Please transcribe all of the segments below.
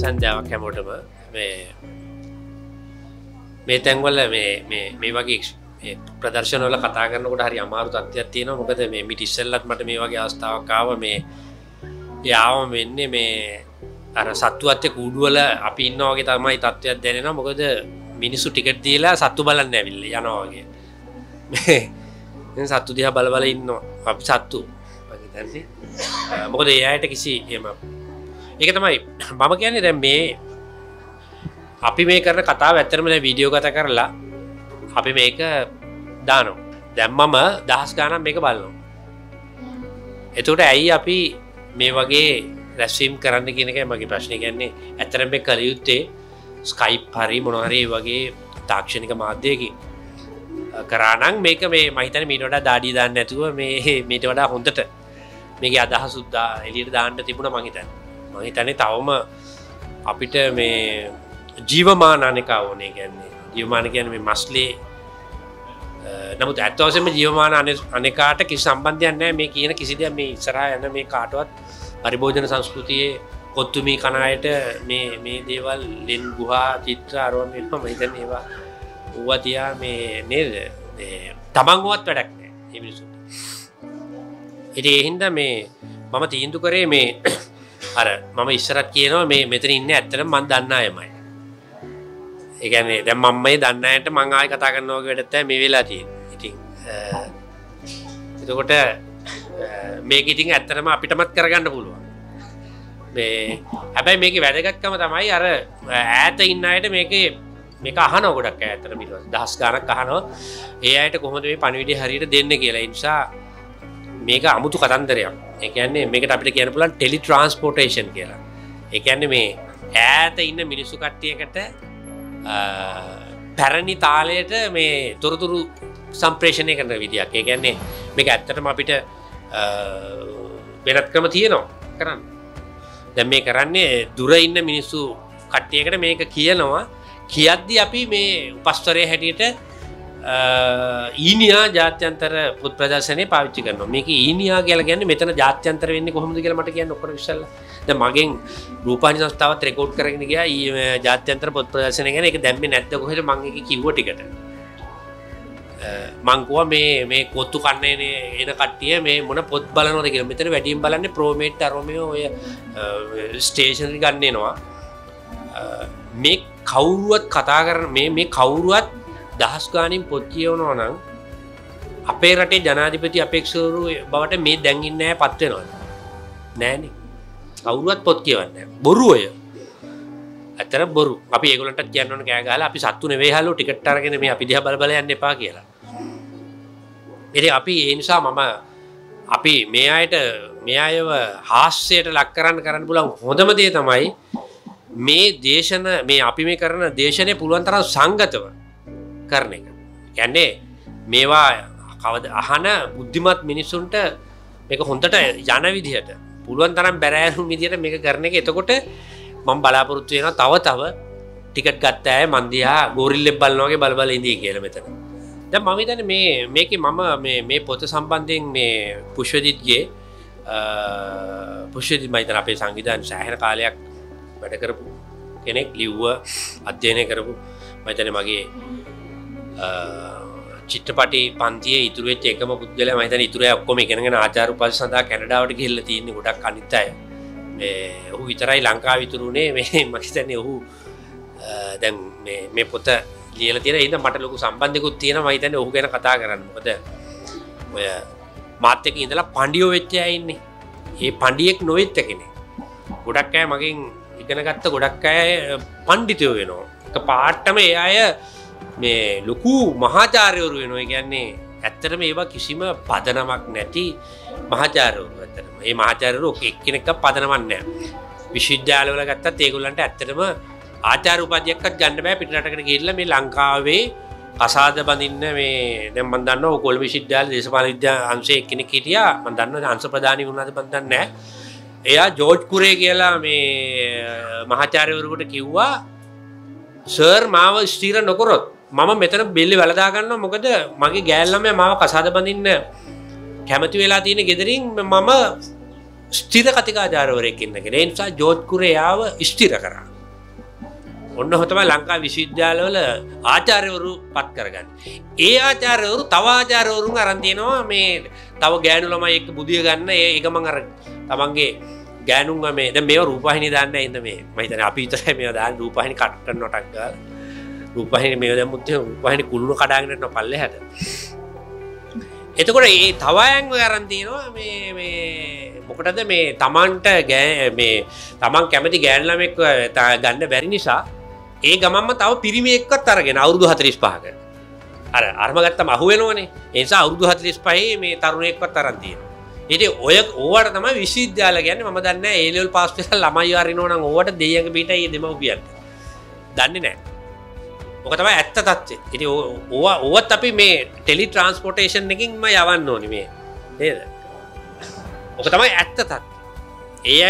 සන්ධ්‍යාවක් හැමෝටම මේ තැන්වල මේ වගේ ප්‍රදර්ශනවල කතා කරනකොට හරි අමාරු තත්ත්වයක් තියෙනවා. මොකද මේ මිට ඉස්සෙල්ලත් මට මේ වගේ අවස්ථාවක් ආවා. යාවම වෙන්නේ මේ අර සත්තුවත් කූඩු වල අපි ඉන්නා වගේ තමයි තත්ත්වයක් දැනෙනවා. මොකද මිනිස්සු ටිකට් දීලා සත්තු බලන්න ඇවිල්ලා යනවා වගේ. මේ සත්තු දිහා බල බල ඉන්නවා. අපි සත්තු වගේ දැන්නේ. මොකද ඒ අයට කිසි එහෙම ඒක තමයි මම කියන්නේ. දැන් මේ අපි මේ කරන කතාව ඇත්තටම දැන් වීඩියෝ ගත කරලා අපි මේක දානවා. දැන් මම දහස් ගාණක් මේක බලනවා. එතකොට ඇයි අපි මේ වගේ රැස්වීම් කරන්න කියන එකයි මගේ ප්‍රශ්නේ. කියන්නේ ඇත්තටම මේ කල යුත්තේ ස්කයිප් හරි මොනවා හරි වගේ තාක්ෂණික මාධ්‍යයකින් කරා නම් මේක මේ මම හිතන්නේ මීට වඩා දාඩිය දාන්න නැතුව මේට වඩා හොඳට මේකේ අදහස් උදා එළියට දාන්න තිබුණා මම හිතන්නේ. මම හිතන්නේ තවම අපිට මේ ජීවමාන අනේකා ඕනේ. කියන්නේ ජීවමාන කියන්නේ මේ මස්ලේ නමුත් ඇත්ත වශයෙන්ම ජීවමාන අනේකාට කිසි සම්බන්ධයක් නැහැ මේ කියන කිසි දෙයක් මේ ඉස්සරහා යන මේ කාටවත් පරිභෝජන සංස්කෘතියේ කොත්තුමී කන අයට මේ දේවල් ලෙන් ගුහා චිත්‍ර ආරෝම වෙනවා. මම හිතන්නේ ඒවා තියා මේ නේද තමන්ගවත් වැඩක් නැහැ මේ මිනිස්සුන්ට. ඉතින් ඒ හින්දා මම තීන්දුව කරේ මේ අර මම ඉස්සරත් කියනවා මේ මෙතන ඉන්නේ ඇත්තටම මම දන්න අයමයි. ඒ කියන්නේ දැන් මම මේ දන්න අයට මම ආයෙ කතා කරනවා වගේ වැඩක් තමයි මේ වෙලා තියෙන්නේ. ඉතින් එතකොට මේක ඉතින් ඇත්තටම අපිටමත් කරගන්න පුළුවන්. හැබැයි මේකේ වැදගත්කම තමයි අර ඈත ඉන්න අයට මේක අහනවා ගොඩක් ඈතට පිටුවස් දහස් ගාණක් අහනවා. ඒ අයට කොහොමද මේ පණිවිඩය හරියට දෙන්නේ කියලා. ඒ නිසා මේක අමුතු කතන්දරයක්. ඒ කියන්නේ මේකට අපිට කියන්න පුළුවන් ටෙලි ට්‍රාන්ස්පෝර්ටේෂන් කියලා. ඒ කියන්නේ මේ ඈත ඉන්න මිනිස්සු කට්ටියකට පැරණි තාලයට මේ තොරතුරු සම්ප්‍රේෂණය කරන විදියක්. ඒ කියන්නේ මේක ඇත්තටම අපිට වෙනත් ක්‍රම තියෙනවා කරන්න. දැන් මේ කරන්නේ දුර ඉන්න මිනිස්සු කට්ටියකට මේක කියනවා. කියද්දි අපි මේ උපස්තරයේ හැටියට ඊනියා ජාත්‍යන්තර පොත් ප්‍රදර්ශනය පාවිච්චි කරනවා. මේක ඊනියා කියලා කියන්නේ මෙතන ජාත්‍යන්තර වෙන්නේ කොහොමද කියලා මට කියන්න ඔක්කොම ඉස්සෙල්ලා. දැන් මගෙන් රූපවාහිනී සංස්ථාවත් රෙකෝඩ් කරගෙන ගියා ජාත්‍යන්තර පොත් ප්‍රදර්ශනය ගැන. ඒක දැම්මේ නැද්ද කොහෙද මම ඒක කිව්ව ටිකට. මං කිව්වා මේ කොත්තු කන්නේ එන කට්ටිය මේ මොන පොත් බලනවද කියලා. මෙතන වැඩියෙන් බලන්නේ ප්‍රෝමේට් අරෝමියෝ ඔය ස්ටේෂනරි ගන්න එනවා. මේ කවුරුවත් කතා කරන මේ කවුරුවත් දහස් ගාණින් පොත් කියවනවා නම් අපේ රටේ ජනාධිපති අපේක්ෂකවරු බවට මේ දැන් ඉන්නේ නැහැ පත් වෙනවද? නෑනේ. කවුරුවත් පොත් කියවන්නේ නැහැ. බොරු ඔය. ඇත්තට බොරු. අපි ඒගොල්ලන්ටත් කියන්න ඕන කෑ ගහලා අපි සත්තු නෙවෙයි හලෝ ටිකට් අරගෙන මේ අපි දිහා බල බල යන්න එපා කියලා. ඉතින් අපි ඒ නිසා අපි මේ අයව හාස්‍යයට ලක් කරන්න පුළුවන් හොඳම දේ තමයි මේ අපි මේ කරන දේශනේ පුළුවන් තරම් සංගතව කරන එක. කියන්නේ මේවා අහන බුද්ධිමත් මිනිසුන්ට මේක හොඳට යන විදිහට පුළුවන් තරම් බැරෑරුම් විදිහට මේක කරන එක. එතකොට මම බලාපොරොත්තු වෙනවා තව ටිකට් ගත්ත අය මන් දිහා ගෝරිල්ලෙක් බලනවා වගේ බල බල ඉඳී කියලා මෙතන. දැන් මම හිතන්නේ මේකේ මම මේ පොත සම්බන්ධයෙන් මේ පුෂ්පදිත්ගේ මම හිතන අපේ සංවිධානයේ සෑහෙන කාලයක් වැඩ කරපු කෙනෙක් ලිව්ව අධ්‍යයනය කරපු මම හිතන්නේ මගේ චිත්‍රපටි පන්තියේ ඉතුරු වෙච්ච එකම පුද්ගලයා මම හිතන්නේ ඉතුරු අය ඔක්කොම ඉගෙනගෙන ආචාර්ය උපාධි සඳහා කැනඩාවට ගිහිල්ලා තියෙන්නේ ගොඩක් අනිත් අය. ඔහු විතරයි ලංකාවේ ඉතුරුනේ මම හිතන්නේ ඔහු දැන් මේ පොත ලියලා තියෙන ඉතින් මට ලොකු සම්බන්ධයක්ත් තියෙනවා. මම හිතන්නේ ඔහු ගැන කතා කරන්න. මොකද ඔය මාත් එක්ක ඉඳලා පඬියෝ වෙච්ච අය ඉන්නේ. ඒ පඬියෙක් නොවෙච්ච කෙනෙක්. ගොඩක් අය මගෙන් ඉගෙන ගත්ත ගොඩක් අය පඬිතුයෝ වෙනවා. එක පාටම ඒ අය මේ ලොකු මහාචාර්යවරු වෙනවා. ඒ කියන්නේ ඇත්තටම ඒවා කිසිම පදනමක් නැති මහාචාර්යවරු. ඇත්තටම මේ මහාචාර්යවරු එක්කෙනෙක්ව පදනමක් නැහැ. විශ්වවිද්‍යාලවල ගත්තත් ඒගොල්ලන්ට ඇත්තටම ආචාර්ය උපාධියක්වත් ගන්න බෑ. පිටරටකට ගිහිල්ලා මේ ලංකාවේ කසාද බඳින්න මේ දැන් මම දන්නවා කොළඹ විශ්වවිද්‍යාලයේ දේශපාලන විද්‍යා අංශයේ එක්කෙනෙක් හිටියා. මම දන්නවා අංශ ප්‍රධානී වුණාද මම දන්නේ නැහැ. එයා ජෝර්ජ් කුරේ කියලා මේ මහාචාර්යවරුන්ට කිව්වා සර් මාව ස්ථිර නොකරොත් මම මෙතන බෙල්ලේ වැලදා ගන්නවා. මොකද මගේ ගෑල් ළමයා මාව කසාද බඳින්න කැමති වෙලා තියෙන ගෙදරින් මම ස්ථිර කතිකාචාර්යවරයෙක් ඉන්න කියලා. ඒ නිසා ජෝර්ජ් කුරේ යාව ස්ථිර කරා. ඔන්න ඔහොම තමයි ලංකා විශ්වවිද්‍යාලවල ආචාර්යවරු පත් කරගන්නේ. ඒ ආචාර්යවරු තව ආචාර්යවරුන් අරන් තියනවා මේ තව ගෑනු ළමයි එක්ක බුදිය ගන්න ඒ ගමන් අර තමන්ගේ ගෑනුන්ව මේ දැන් මේව රූපවාහිනිය දාන්න ඇයිද මේ මම හිතන්නේ අපි විතරයි මේව දාන්නේ රූපවාහිනිය කට් කරනටක් ගාලා රූපවාහිනිය මේව දැම්මුත් රූපවාහිනිය කුළුණ කඩාගෙන යනවා පල්ලෙහාට. එතකොට මේ තව අයන්ව අරන් තියනවා මේ මොකටද මේ තමන්ට මේ තමන් කැමති ගෑනු ළමෙක් ගන්න බැරි නිසා ඒ ගමන්ම තව පිරිමි එක්කත් අරගෙන අවුරුදු 45ක අර අරම ගත්තම අහු වෙනවනේ ඒ නිසා අවුරුදු 45 මේ තරුණයෙක්වත් අරන් තියෙනවා. ඉතින් ඔය ඕවට තමයි විශ්වවිද්‍යාල කියන්නේ මම දන්නේ නැහැ A level pass කරලා ළමයි අරිනව නම් ඕවට දෙයියන්ගේ පිටයි දෙමව්පියන්ට. දන්නේ නැහැ. ඔක තමයි ඇත්ත තත්ත්වය. ඉතින් ඕවත් අපි මේ ටෙලි ට්‍රාන්ස්පෝර්ටේෂන් එකකින්ම යවන්න ඕනේ මේ. නේද? ඔක තමයි ඇත්ත තත්ත්වය. ඒ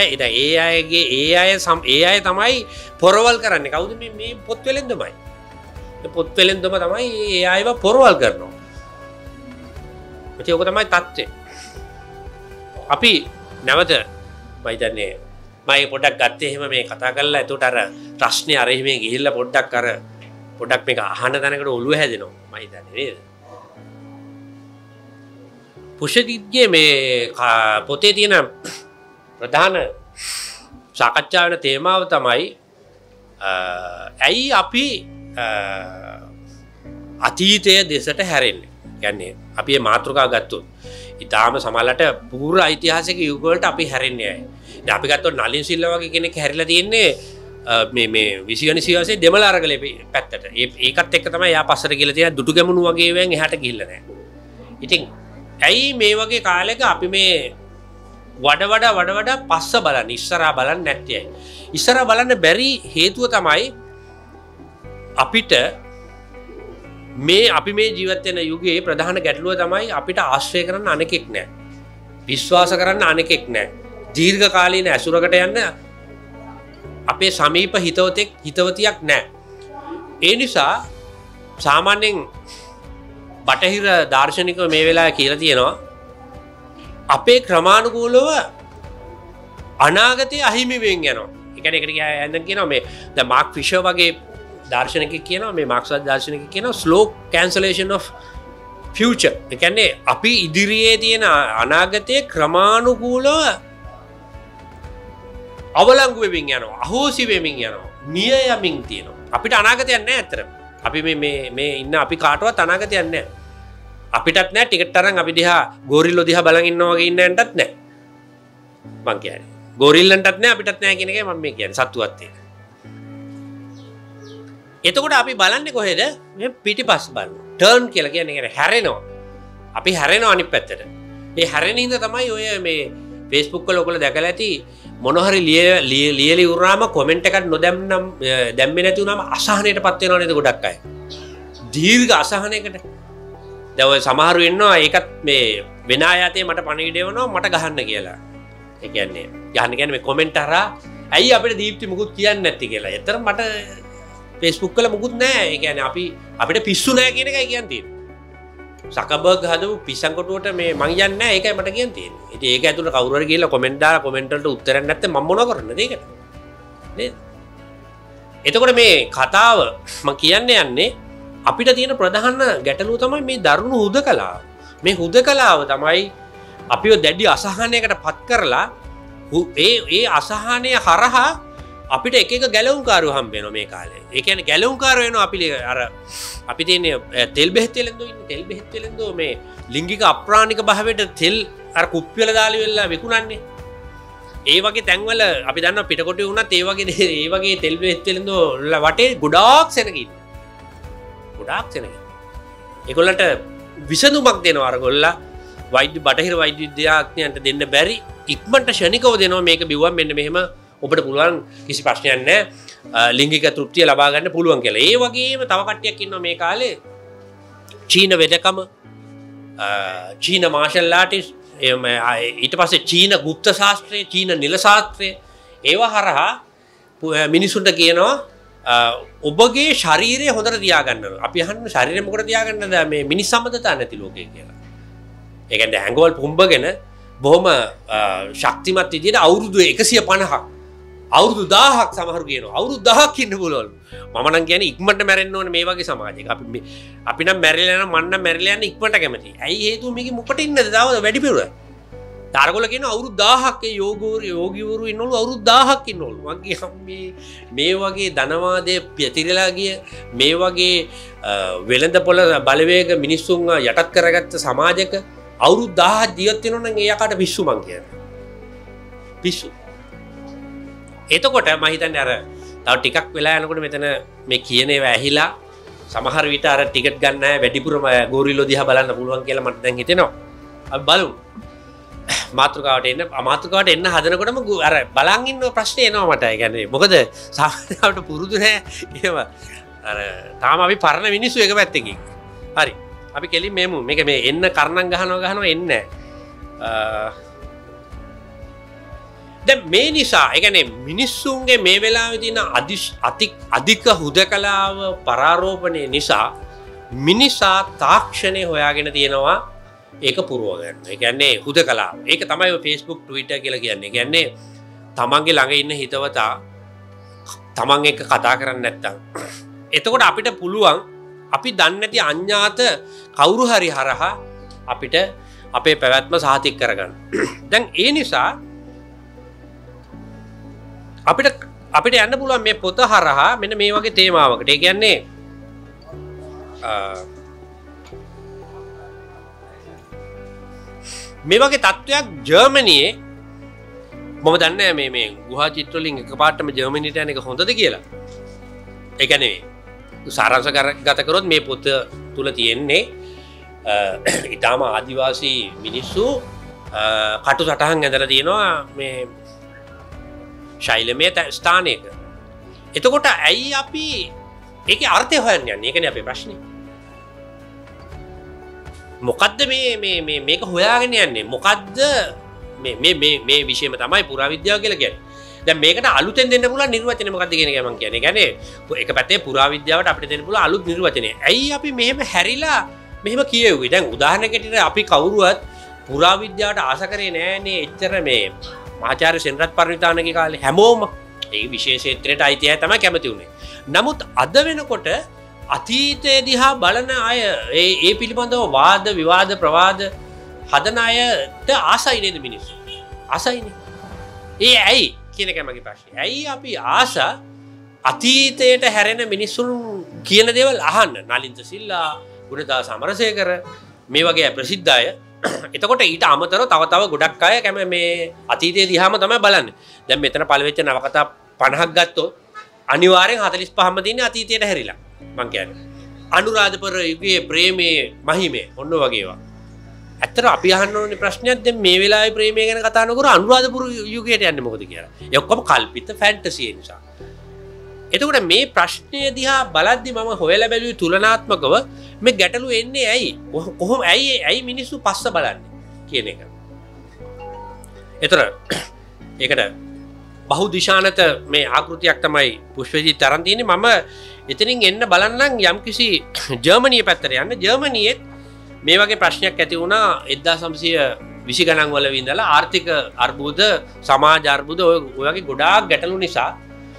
අය තමයි පොරවල් කරන්නේ. කවුද මේ පොත් වෙලෙන්දමයි. මේ පොත් වෙලෙන්දම තමයි ඒ අයව පොරවල් කරනවා. ඉතින් ඔක තමයි තත්ත්වය. අපි නැවත මයිදන්නේ මම පොඩ්ඩක් ගත්තේ එහෙම මේ කතා කරලා එතකොට අර ප්‍රශ්නේ අර එහෙම ගිහිල්ලා පොඩ්ඩක් මේක අහන්න තැනකට ඔළුව හැදෙනවා මම හිතන්නේ නේද පුෂදිත්ගේ මේ පොතේ තියෙන ප්‍රධාන සාකච්ඡා වෙන තේමාව තමයි ඇයි අපි අතීතයේ දෙසට හැරෙන්නේ කියන්නේ අපි මේ මාතෘකාව ගත්තොත් ඉතාලම සමහරකට පූර්ව ඓතිහාසික යුග වලට අපි හැරෙන්නේ නැහැ. දැන් අපි ගත්තොත් නලින් සිල්වා වගේ කෙනෙක් හැරිලා තියෙන්නේ මේ 20 වෙනි සියවසේ දෙමළ අරගලේ පැත්තට. ඒකත් එක්ක තමයි යා පස්සට ගිහලා තියෙන දුටුගැමුණු වගේ වෙන් එහාට ගිහිල්ලා නැහැ. ඉතින් ඇයි මේ වගේ කාලෙක අපි මේ වඩා පස්ස බලන්නේ ඉස්සරහා බලන්නේ නැත්තේ? ඉස්සරහා බලන්න බැරි හේතුව තමයි අපිට අපි මේ ජීවත් වෙන යුගයේ ප්‍රධාන ගැටලුව තමයි අපිට ආශ්‍රය කරන්න අනෙකෙක් නැහැ. විශ්වාස කරන්න අනෙකෙක් නැහැ. දීර්ඝ කාලීන ඇසුරකට යන්න අපේ සමීප හිතවතියක් නැහැ. ඒ නිසා සාමාන්‍යයෙන් බටහිර දාර්ශනිකව මේ වෙලාවේ කියලා තියෙනවා අපේ ක්‍රමානුකූලව අනාගතය අහිමි වෙමින් යනවා. ඒ කියන්නේ කියනවා මේ දැන් මාක් ෆිෂර් වගේ දාර්ශනිකයෙක් කියනවා මේ මාක්ස්වාද දාර්ශනිකයෙක් කියනවා slow cancellation of future. ඒ කියන්නේ අපි ඉදිරියේ තියෙන අනාගතයේ ක්‍රමානුකූලව අවලංගු වෙමින් යනවා, අහෝසි වෙමින් යනවා, මිය යමින් තියෙනවා. අපිට අනාගතයක් නැහැ ඇත්තටම. අපි මේ ඉන්න අපි කාටවත් අනාගතයක් නැහැ. අපිටත් නැහැ ටිකට් අරන් අපි දිහා ගෝරිල්ලෝ දිහා බලන් ඉන්නවා වගේ ඉන්න යන්නත් නැහැ. මං කියන්නේ. ගෝරිල්ලන්ටත් නැහැ අපිටත් නැහැ කියන එකයි මම මේ කියන්නේ සත්තුවත් ඒක. එතකොට අපි බලන්නේ කොහෙද? මේ පිටිපස්ස බලනවා. ටර්න් කියලා කියන්නේ හැරෙනවා. අපි හැරෙනවා අනිත් පැත්තට. මේ හැරෙන ඉඳ තමයි ඔය මේ Facebook වල ඔයගොල්ලෝ දැකලා ඇති මොන හරි ලියලි උරාම කමෙන්ට් එකක් නොදැම්නම් දැම්මේ නැති වුණාම අසහනයටපත් වෙනව නේද ගොඩක් අය. දීර්ඝ අසහනයකට. දැන් ඔය සමහරු ඉන්නවා ඒකත් මේ වෙන ආයතේ මට පණිවිඩය වෙනවා මට ගහන්න කියලා. ඒ කියන්නේ ගහන්න මේ කමෙන්ට් හරහා ඇයි අපිට දීප්ති මුකුත් කියන්නේ නැති කියලා. ඒතර මට Facebook වල මුකුත් නැහැ. ඒ කියන්නේ අපිට පිස්සු නැහැ කියන එකයි කියන්නේ. සකබර්ග් හදපු පිස්සන් කොටුවට මේ මං යන්නේ නැහැ. ඒකයි මට කියන්න තියෙන්නේ. ඉතින් ඒක ඇතුළේ කවුරු හරි ගිහලා කමෙන්ට් දාලා කමෙන්ට් වලට උත්තරයක් නැත්නම් මම මොනව කරන්නද ඒකට? නේද? එතකොට මේ කතාව මම යන්නේ අපිට තියෙන ප්‍රධාන ගැටලුව තමයි මේ දරුණු හුදකලාව. මේ හුදකලාව තමයි අපිව දැඩි අසහනයකට පත් කරලා ඒ අසහනය හරහා අපිට එක ගැලවුම්කාරයෝ හම්බ වෙනවා මේ කාලේ. ඒ කියන්නේ ගැලවුම්කාරයෝ වෙනවා අපි තියෙන්නේ තෙල් බෙහෙත් වෙලෙන්දෝ ඉන්නේ තෙල් බෙහෙත් වෙලෙන්දෝ මේ ලිංගික අප්‍රාණික භාවයට තෙල් අර කුප්පි වල දාලා වෙලා විකුණන්නේ. ඒ වගේ තැන්වල අපි දන්නවා පිටකොටුවේ වුණත් ඒ වගේ තෙල් බෙහෙත් වෙලෙන්දෝ වටේ ගොඩාක් සෙනග ඉන්නේ. ගොඩාක් සෙනග. ඒගොල්ලන්ට විසඳුමක් දෙනවා අරගොල්ලා බටහිර වෛද්‍ය විද්‍යාඥයන්ට දෙන්න බැරි ඉක්මනට ෂණිකව දෙනවා මේක බිව්වම මෙන්න මෙහෙම ඔබට පුළුවන් කිසි ප්‍රශ්නයක් නැහැ ලිංගික තෘප්තිය ලබා ගන්න පුළුවන් කියලා. ඒ වගේම තව කට්ටියක් ඉන්නවා මේ කාලේ චීන වෙදකම චීන මාෂල් ආටිස්ට් ඊට පස්සේ චීන ගුප්ත ශාස්ත්‍රය චීන නිල ශාස්ත්‍රය ඒවා හරහා මිනිසුන්ට කියනවා ඔබගේ ශරීරය හොඳට තියාගන්න. අපි අහන්නේ ශරීරය මොකටද තියාගන්නද මේ මිනිස් සම්බන්ධතා නැති ලෝකේ කියලා. ඒ කියන්නේ ඇඟවල් පුම්බගෙන බොහොම ශක්තිමත් විදිහට අවුරුදු 150ක් අවුරුදු 1000ක් සමහරු කියනවා අවුරුදු 1000ක් ඉන්න පුළුවන්. මම නම් කියන්නේ ඉක්මනට මැරෙන්න ඕනේ මේ වගේ සමාජයක. අපි නම් මැරිලා යන මන්න මැරිලා යන ඉක්මනට කැමතියි. ඇයි හේතුව මේකේ මොකට ඉන්නද? තාම වැඩි පෙර. තාරගොල්ල කියනවා අවුරුදු 1000ක් ඒ යෝගීවරු ඉන්නවලු අවුරුදු 1000ක් ඉන්නවලු. මං කියන්නේ මේ වගේ ධනවාදයේ පැතිරලා ගිය මේ වගේ වෙළඳපොළ බලවේග මිනිස්සුන් යටත් කරගත්ත සමාජයක අවුරුදු 1000ක් ජීවත් වෙනවා නම් ඒ යකාට පිස්සු මං කියන්නේ. පිස්සු. එතකොට මම හිතන්නේ අර තව ටිකක් වෙලා යනකොට මෙතන මේ කියන ඒවා ඇහිලා සමහර විට අර ටිකට් ගන්න අය වැඩිපුරම ගෝරිල්ලෝ දිහා බලන්න පුළුවන් කියලා මට දැන් හිතෙනවා. අපි බලමු. මාතෘකාවට එන්න හදනකොටම අර බලන් ඉන්න ප්‍රශ්නේ එනවා මට. ඒ කියන්නේ මොකද සාමාන්‍යවට පුරුදු නැහැ. එහෙම අර තාම අපි පරණ මිනිස්සු එක පැත්තකින්. හරි. අපි කෙලින් මේමු. මේක මේ එන්න කරණම් ගහනවා එන්නේ නැහැ. දැන් මේ නිසා ඒ කියන්නේ මිනිස්සුන්ගේ මේ වෙලාවේ තියෙන අධික හුදකලාව පරාරෝපණය නිසා මිනිසා තාක්ෂණය හොයාගෙන තියෙනවා ඒක පුරව ගන්න. ඒ කියන්නේ හුදකලාව. ඒක තමයි ඔය Facebook Twitter කියලා කියන්නේ. ඒ කියන්නේ තමන්ගේ ළඟ ඉන්න හිතවතා තමන් එක්ක කතා කරන්නේ නැත්තම් එතකොට අපිට පුළුවන් අපි දන්නේ නැති අඥාත කවුරු හරි හරහා අපිට අපේ පැවැත්ම සාතික කරගන්න. දැන් ඒ නිසා අපිට යන්න පුළුවන් මේ පොත හරහා මෙන්න මේ වගේ තේමාවකට. ඒ කියන්නේ මේ වගේ තත්ත්වයක් ජර්මනියේ මම දන්නේ මේ ගුහා චිත්‍ර වලින් එකපාරටම ජර්මනියට යන එක හොඳද කියලා. ඒ කියන්නේ සාරාංශගත කරොත් මේ පොත තුල තියෙන්නේ ඊටාම ආදිවාසී මිනිස්සු කටු සටහන් ඇඳලා තියෙනවා මේ ශෛලමය ස්ථානයක. එතකොට ඇයි අපි ඒකේ අර්ථය හොයන්න යන්නේ? ඒකනේ අපේ ප්‍රශ්නේ. මොකද්ද මේක හොයාගෙන යන්නේ? මොකද්ද මේ විෂයම තමයි පුරාවිද්‍යාව කියලා කියන්නේ. දැන් මේකට අලුතෙන් දෙන්න පුළුවන් නිර්වචනය මොකද්ද කියන එක මම කියන්නේ. ඒ කියන්නේ එක පැත්තේ පුරාවිද්‍යාවට අපිට දෙන්න පුළුවන් අලුත් නිර්වචනය. ඇයි අපි මෙහෙම හැරිලා මෙහෙම කියෙව්වේ? දැන් උදාහරණයකට අපි කවුරුවත් පුරාවිද්‍යාවට ආස කරේ නෑනේ එච්චර මේ මහාචාර්ය සෙනරත් පරිවිතානගේ කාලේ හැමෝම ඒ විශේෂ ක්ෂේත්‍රයට අයිතිය තමයි කැමති උනේ. නමුත් අද වෙනකොට අතීතයේ දිහා බලන අය ඒ පිළිබඳව වාද විවාද ප්‍රවාද හදන අයට ආසයි නේද මිනිස්සු? ආසයිනේ. ඒ ඇයි කියන එක මගේ ප්‍රශ්නේ. ඇයි අපි ආස අතීතයට හැරෙන මිනිස්සුන් කියන දේවල් අහන්න? නලින්ද සිල්ලා, ගුණදාස අමරසේකර මේ වගේ ප්‍රසිද්ධ අය. එතකොට ඊට අමතරව තව ගොඩක් අය කැම මේ අතීතයේ දිහාම තමයි බලන්නේ. දැන් මෙතන පළවෙච්ච නවකතා 50ක් ගත්තොත් අනිවාර්යෙන් 45ම තියෙන්නේ අතීතයට හැරිලා. මං කියන්නේ අනුරාධපුර යුගයේ ප්‍රේමයේ මහිමේ ඔන්න වගේ ඒවා. ඇත්තට අපි අහන්න ඕනේ ප්‍රශ්නයක් දැන් මේ වෙලාවේ ප්‍රේමය ගැන කතා නොකර අනුරාධපුර යුගයට යන්නේ මොකද කියලා. ඒ ඔක්කොම කල්පිත ෆැන්ටසි නිසා. එතකොට මේ ප්‍රශ්නය දිහා බලද්දි මම හොයලා බැලුවේ තුලනාත්මකව මේ ගැටලු එන්නේ ඇයි? කොහොම ඇයි මිනිස්සු පස්ස බලන්නේ කියන එක. ඒතර ඒකට බහුදිශානත මේ ආකෘතියක් තමයි පුෂ්පජිත් තරන් තියෙන්නේ. මම එතනින් එන්න බලන්නම් යම්කිසි ජර්මනිය පැත්තට යන්න. ජර්මනියේ මේ වගේ ප්‍රශ්නයක් ඇති වුණා 1920 ගණන් වල වින්දලා ආර්ථික අර්බුද, සමාජ අර්බුද ඔය වගේ ගොඩාක් ගැටලු නිසා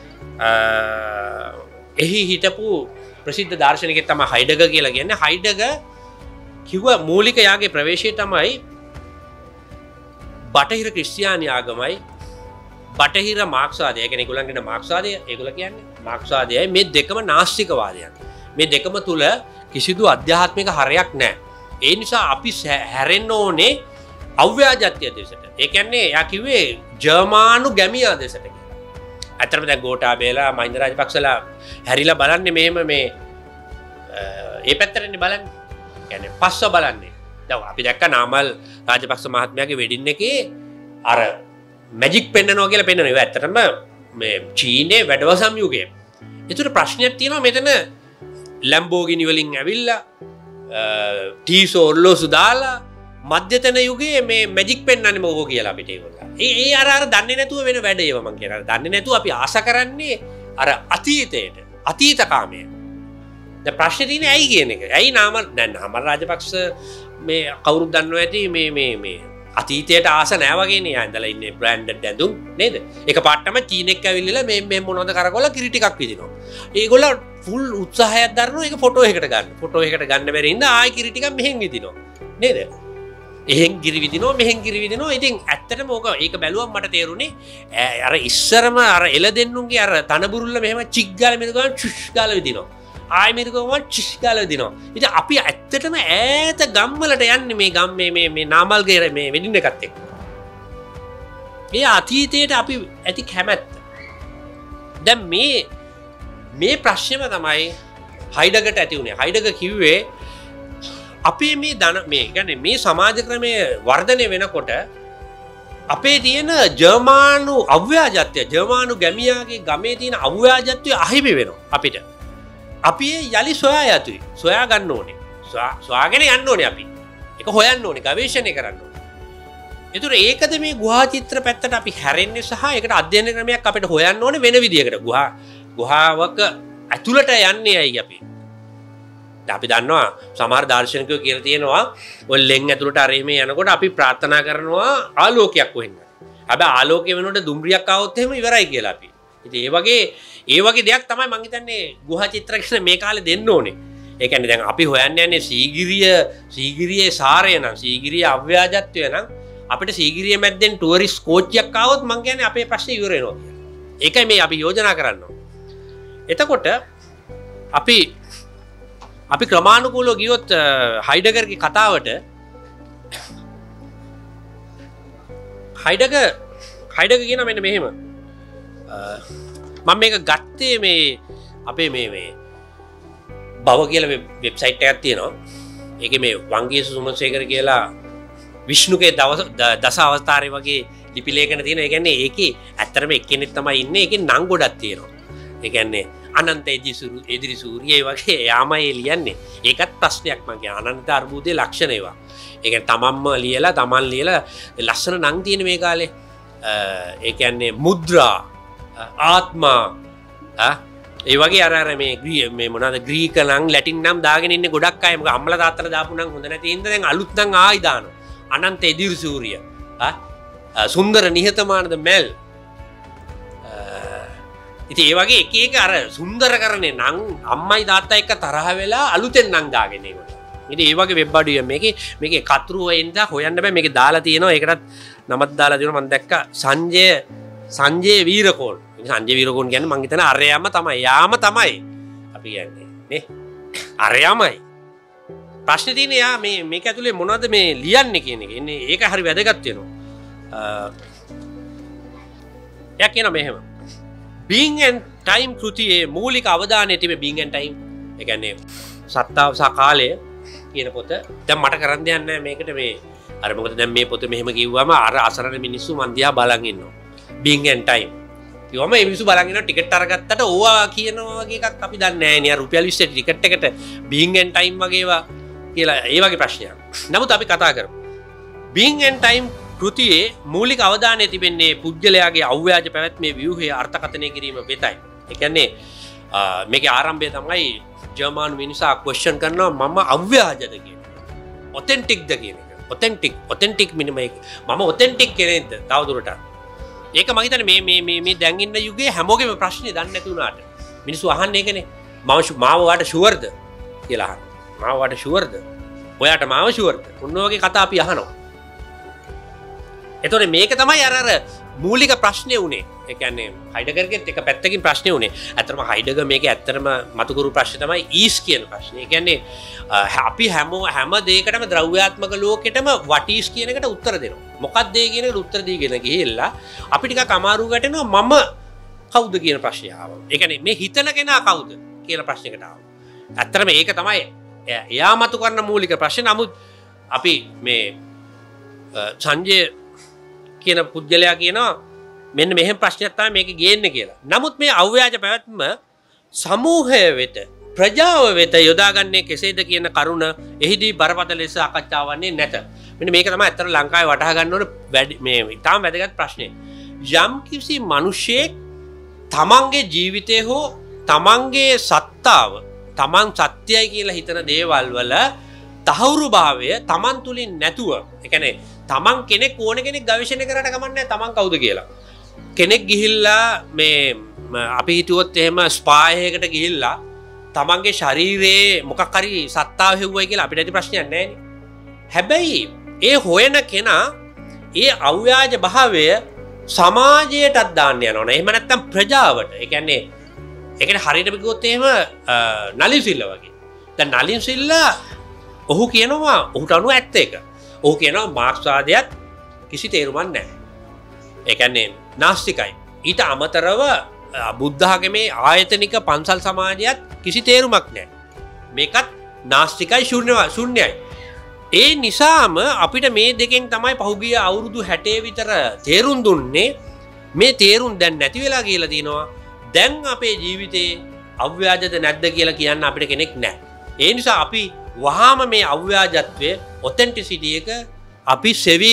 එහි හිටපු ප්‍රසිද්ධ දාර්ශනිකයෙක් තමයි හයිඩගර් කියලා කියන්නේ. හයිඩගර් කිව්ව මූලික යාගේ ප්‍රවේශය තමයි බටහිර ක්‍රිස්තියානි ආගමයි බටහිර මාක්ස්වාදය. ඒ කියන්නේ ඒගොල්ලන් කියන මාක්ස්වාදය, ඒගොල්ලෝ කියන්නේ මාක්ස්වාදයයි මේ දෙකම නාස්තිකවාදයන්. මේ දෙකම තුල කිසිදු අධ්‍යාත්මික හරයක් නැහැ. ඒ නිසා අපි හැරෙන්න ඕනේ අව්‍යාජත්‍ය දෙසට. ඒ කියන්නේ එයා කිව්වේ ජර්මානු ගැමියා දෙසට. ඇත්තටම දැන් ගෝඨාභයලා මහින්ද රාජපක්ෂලා හැරිලා බලන්නේ මෙහෙම මේ ඒ පැත්තටනේ බලන්නේ. කියන්නේ පස්ස බලන්නේ. දැන් අපි දැක්ක නාමල් රාජපක්ෂ මහත්මයාගේ වෙඩින් එකේ අර මැජික් පෙන්නනවා කියලා පෙන්නනවා. ඒක ඇත්තටම මේ චීනේ වැඩවසම් යුගයේ. ඒතර ප්‍රශ්නයක් තියෙනවා මෙතන ලැම්බෝගිනි වලින් ඇවිල්ලා ටීසෝ ඔර්ලෝසු දාලා මධ්‍යතන යුගයේ මේ මැජික් පෙන්වන්නේ මොකෝ කියලා අපිට ඒගොල්ලෝ. ඒ අර දන්නේ නැතුව වෙන වැඩ ඒවා මං කියනවා. දන්නේ නැතුව අපි ආස කරන්නේ අර අතීතයට, අතීතකාමයේ. දැන් ප්‍රශ්නේ තියෙන්නේ ඇයි කියන එක. ඇයි නාමල් රාජපක්ෂ මේ කවුරුත් දන්නවා ඇති මේ අතීතයට ආස නෑ වගේ නේ ඇඳලා ඉන්නේ බ්‍රෑන්ඩඩ් ඇඳුම් නේද? එක පාටම චීනෙක් ඇවිල්ලා මේ මොනවද කරකවලා කිරි ටිකක් විදිනවා. ඒගොල්ලෝ ෆුල් උත්සාහයක් දරනවා ඒක ෆොටෝ එකකට ගන්න. ෆොටෝ එකකට ගන්න බැරි ඉඳ ආයි කිරි ටිකක් මෙහෙන් විදිනවා. නේද? එහෙන් කිරි විදිනවා මෙහෙන් කිරි විදිනවා. ඉතින් ඇත්තටම ඕක ඒක බැලුවම මට තේරුනේ අර ඉස්සරම අර එළ දෙන්නුන්ගේ අර තනබුරුල්ල මෙහෙම චික් ගාලා මෙතන ගාන චුෂ් ගාලා විදිනවා. ආයි මෙතන ගාන චුෂ් ගාලා විදිනවා. ඉතින් අපි ඇත්තටම ඈත ගම්වලට යන්නේ මේ ගම් මේ නාමල්ගේ මේ වෙඩින් එකත් එක්ක. මේ අතීතයට අපි ඇති කැමැත්ත. දැන් මේ ප්‍රශ්නම තමයි හයිඩගට ඇති වුණේ. හයිඩග කිව්වේ අපේ මේ කියන්නේ මේ සමාජ ක්‍රමය වර්ධනය වෙනකොට අපේ තියෙන ජර්මානු අව්‍යාජත්වය ජර්මානු ගැමියාගේ ගමේ තියෙන අව්‍යාජත්වය අහිමි වෙනවා අපිට. අපි යලි සොයා යතුයි. සොයා ගන්න ඕනේ. සොයාගෙන යන්න ඕනේ අපි. ඒක හොයන්න ඕනේ, ගවේෂණය කරන්න ඕනේ. ඒතර ඒකද මේ ගුහා චිත්‍ර පැත්තට අපි හැරෙන්නේ සහ ඒකට අධ්‍යයන ක්‍රමයක් අපිට හොයන්න ඕනේ වෙන විදියකට. ගුහාවක ඇතුළට යන්නේ ඇයි අපි? අපි දන්නවා සමහර දාර්ශනිකයෝ කියලා තියෙනවා ඔය ලෙන් ඇතුළට අරේ මේ යනකොට අපි ප්‍රාර්ථනා කරනවා ආලෝකයක් වෙන්න. හැබැයි ආලෝකය වෙනකොට දුම්රියක් ආවොත් එහෙම ඉවරයි කියලා අපි. ඉතින් ඒ වගේ දෙයක් තමයි මම හිතන්නේ ගුහා චිත්‍ර කියන මේ කාලේ දෙන්න ඕනේ. ඒ කියන්නේ දැන් අපි හොයන්න යන්නේ සීගිරියේ සාරය නම් සීගිරියේ අව්‍යාජත්වය නම් අපිට සීගිරිය මැද්දෙන් ටුවරිස්ට් කෝච්චියක් ආවොත් මං කියන්නේ අපේ ප්‍රශ්නේ ඉවර වෙනවා කියලා. ඒකයි මේ අපි යෝජනා කරන්නේ. එතකොට අපි ක්‍රමානුකූලව ගියොත් හයිඩගර්ගේ කතාවට හයිඩගර් කියන මෙන්න මෙහෙම මම මේක ගත්තේ මේ අපේ මේ බව කියලා වෙබ්සයිට් එකක් තියෙනවා. ඒකේ මේ වංගීය සුමසේකර කියලා විෂ්ණුගේ දස අවතාරය වගේ ලිපි ලේඛන තියෙනවා. ඒ කියන්නේ ඒකේ ඇත්තටම එක්කෙනෙක් තමයි ඉන්නේ. ඒකේ නම් ගොඩක් තියෙනවා. ඒ කියන්නේ අනන්ත එදිරි සූරිය වගේ යාමයි ලියන්නේ. ඒකත් ප්‍රශ්නයක් මම කියන්නේ අනන්ත අර්බුදයේ ලක්ෂණ ඒවා. ඒ කියන්නේ තමන් ලියලා ලස්සන නම් තියෙන මේ කාලේ. ඒ කියන්නේ මුද්‍රා ආත්මා ඒ වගේ අර මේ මොනවාද ග්‍රීක නම් ලැටින් නම් දාගෙන ඉන්නේ ගොඩක් අය. මොකද අම්මලා තාත්තලා දාපු නම් හොඳ නැති හින්දා දැන් අලුත් නම් ආයි දානවා. අනන්ත එදිරි සූරිය. සුන්දර නිහතමානද මැල්. ඉතින් ඒ වගේ එක එක අර සුන්දර කරන්නේ නම් අම්මයි තාත්තා එක්ක තරහ වෙලා අලුතෙන් නම් දාගෙන ඒකට. ඉතින් ඒ වගේ වෙබ් අඩුවේ මේකේ කතුරු වෙන්න හොයන්න බෑ. මේකේ දාලා තියෙනවා. ඒකටත් නමක් දාලා තියෙනවා. මම දැක්කා සංජය වීරකෝන්. සංජය වීරකෝන් කියන්නේ මං හිතන අරයාම තමයි. යාම තමයි. අපි කියන්නේ නේ. අරයාමයි. ප්‍රශ්නේ තියෙන්නේ යා මේක ඇතුලේ මොනවද මේ ලියන්නේ කියන එක. ඉන්නේ ඒක හරි වැදගත් වෙනවා. එයා කියනවා මෙහෙම. Being and Time කෘතියේ මූලික අවධානය තිබේ Being and Time. ඒ කියන්නේ සත්තාව සහ කාලය කියන පොත. දැන් මට කරන්න දෙයක් නැහැ මේකට මේ අර මොකද දැන් මේ පොත මෙහෙම කිව්වම අර අසරණ මිනිස්සු මන් දිහා බලන් ඉන්නවා. Being and Time. කිව්වම මේ මිනිස්සු බලන් ඉන්නවා ටිකට් අරගත්තට ඕවා කියනවා වගේ එකක් අපි දන්නේ නැහැ නේ. රුපියල් 20 ටිකට් එකට Being and Time වගේ ඒවා කියලා ඒ වගේ ප්‍රශ්නයක්. නමුත් අපි කතා කරමු. Being and Time කෘතියේ මූලික අවධානය තිබෙන්නේ පුද්ගලයාගේ අව්‍යාජ පැවැත්මේ ව්‍යුහය අර්ථකථනය කිරීම වෙතයි. ඒ කියන්නේ මේකේ ආරම්භය තමයි ජර්මන් මිනිසා ක්වෙස්චන් කරනවා මම අව්‍යාජද කියන එක. ඔතෙන්ටික්ද කියන එක. ඔතෙන්ටික් මිනිමයි මම ඔතෙන්ටික් කෙනෙක්ද තවදුරටත්. ඒක මම හිතන්නේ මේ දැන් ඉන්න යුගයේ හැමෝගෙම ප්‍රශ්නේ දන්නේ නැති වුණාට මිනිස්සු අහන්නේ ඒකනේ. මාව වාට ෂුවර්ද කියලා අහනවා. මාව වාට ෂුවර්ද? ඔයාට මාව ෂුවර්ද? ඔන්න ඔයගේ කතා අපි අහනවා. එතකොට මේක තමයි අර මූලික ප්‍රශ්නේ උනේ. ඒ කියන්නේ හයිඩගර්ගෙත් එක පැත්තකින් ප්‍රශ්නේ උනේ. ඇත්තටම හයිඩගර් මේක ඇත්තටම මතුකරු ප්‍රශ්නේ තමයි ඊස් කියන ප්‍රශ්නේ. ඒ කියන්නේ අපි හැම දෙයකටම ද්‍රව්‍යාත්මක ලෝකෙටම what is කියන එකට උත්තර දෙනවා. මොකක්ද ඒ කියන එකට උත්තර දීගෙන ගිහිල්ලා අපි ටිකක් අමාරු ගැටෙනවා මම කවුද කියන ප්‍රශ්නය ආවා. ඒ කියන්නේ මේ හිතන කෙනා කවුද කියන ප්‍රශ්නයකට ආවා. ඇත්තටම ඒක තමයි එයා මතු කරන මූලික ප්‍රශ්නේ. නමුත් අපි මේ සංජය කියන පුද්ගලයා කියනවා මෙන්න මෙහෙම ප්‍රශ්නයක් තමයි මේක ගේන්නේ කියලා. නමුත් මේ අව්‍යාජ පැවැත්ම සමූහය වෙත ප්‍රජාව වෙත යොදාගන්නේ කෙසේද කියන කරුණ එහිදී බරපතල ලෙස සාකච්ඡා වන්නේ නැත. මෙන්න මේක තමයි අතර ලංකාවේ වටහා ගන්න ඕන මේ ඉතාම වැදගත් ප්‍රශ්නේ. යම් කිසි මිනිසෙක් තමන්ගේ ජීවිතය හෝ තමන්ගේ සත්තාව තමන් සත්‍යයි කියලා හිතන දේවල් වල තහවුරු භාවය තමන් තුලින් නැතුව, ඒ කියන්නේ තමන් කෙනෙක් ඕන කෙනෙක් ගවේෂණය කරාට කමන්නේ තමන් කවුද කියලා. කෙනෙක් ගිහිල්ලා මේ අපි හිතුවොත් එහෙම ස්පා එකකට ගිහිල්ලා තමන්ගේ ශරීරයේ මොකක් හරි සත්තාව හෙව්වයි කියලා අපිට ඇති ප්‍රශ්නයක් නැහැ නේ. හැබැයි ඒ හොයන කෙනා ඒ අව්‍යාජ භාවය සමාජයටත් දාන්න යනවා. එහෙම නැත්නම් ප්‍රජාවට. ඒ කියන්නේ ඒකට හරියට කිව්වොත් එහෙම නලින් සිල්ල වගේ. දැන් නලින් සිල්ල ඔහු කියනවා ඔහුට අනුව ඇත්ත එක. ඔහු කියනවා මාක්ස්වාදයත් කිසි තේරුමක් නැහැ. ඒ කියන්නේ නාස්තිකයි. ඊට අමතරව බුද්ධ ආගමේ ආයතනික පන්සල් සමාජයත් කිසි තේරුමක් නැහැ. මේකත් නාස්තිකයි ශුන්‍යයි. ඒ නිසාම අපිට මේ දෙකෙන් තමයි පහුගිය අවුරුදු 60 විතර තේරුම් දුන්නේ. මේ තේරුම් දැන් නැති වෙලා කියලා දිනවා. දැන් අපේ ජීවිතේ අව්‍යාජද නැද්ද කියලා කියන්න අපිට කෙනෙක් නැහැ. ඒ නිසා අපි වහාම මේ අව්‍යාජත්වයේ ඔතෙන්ටිසිටි එක අපි සෙවිය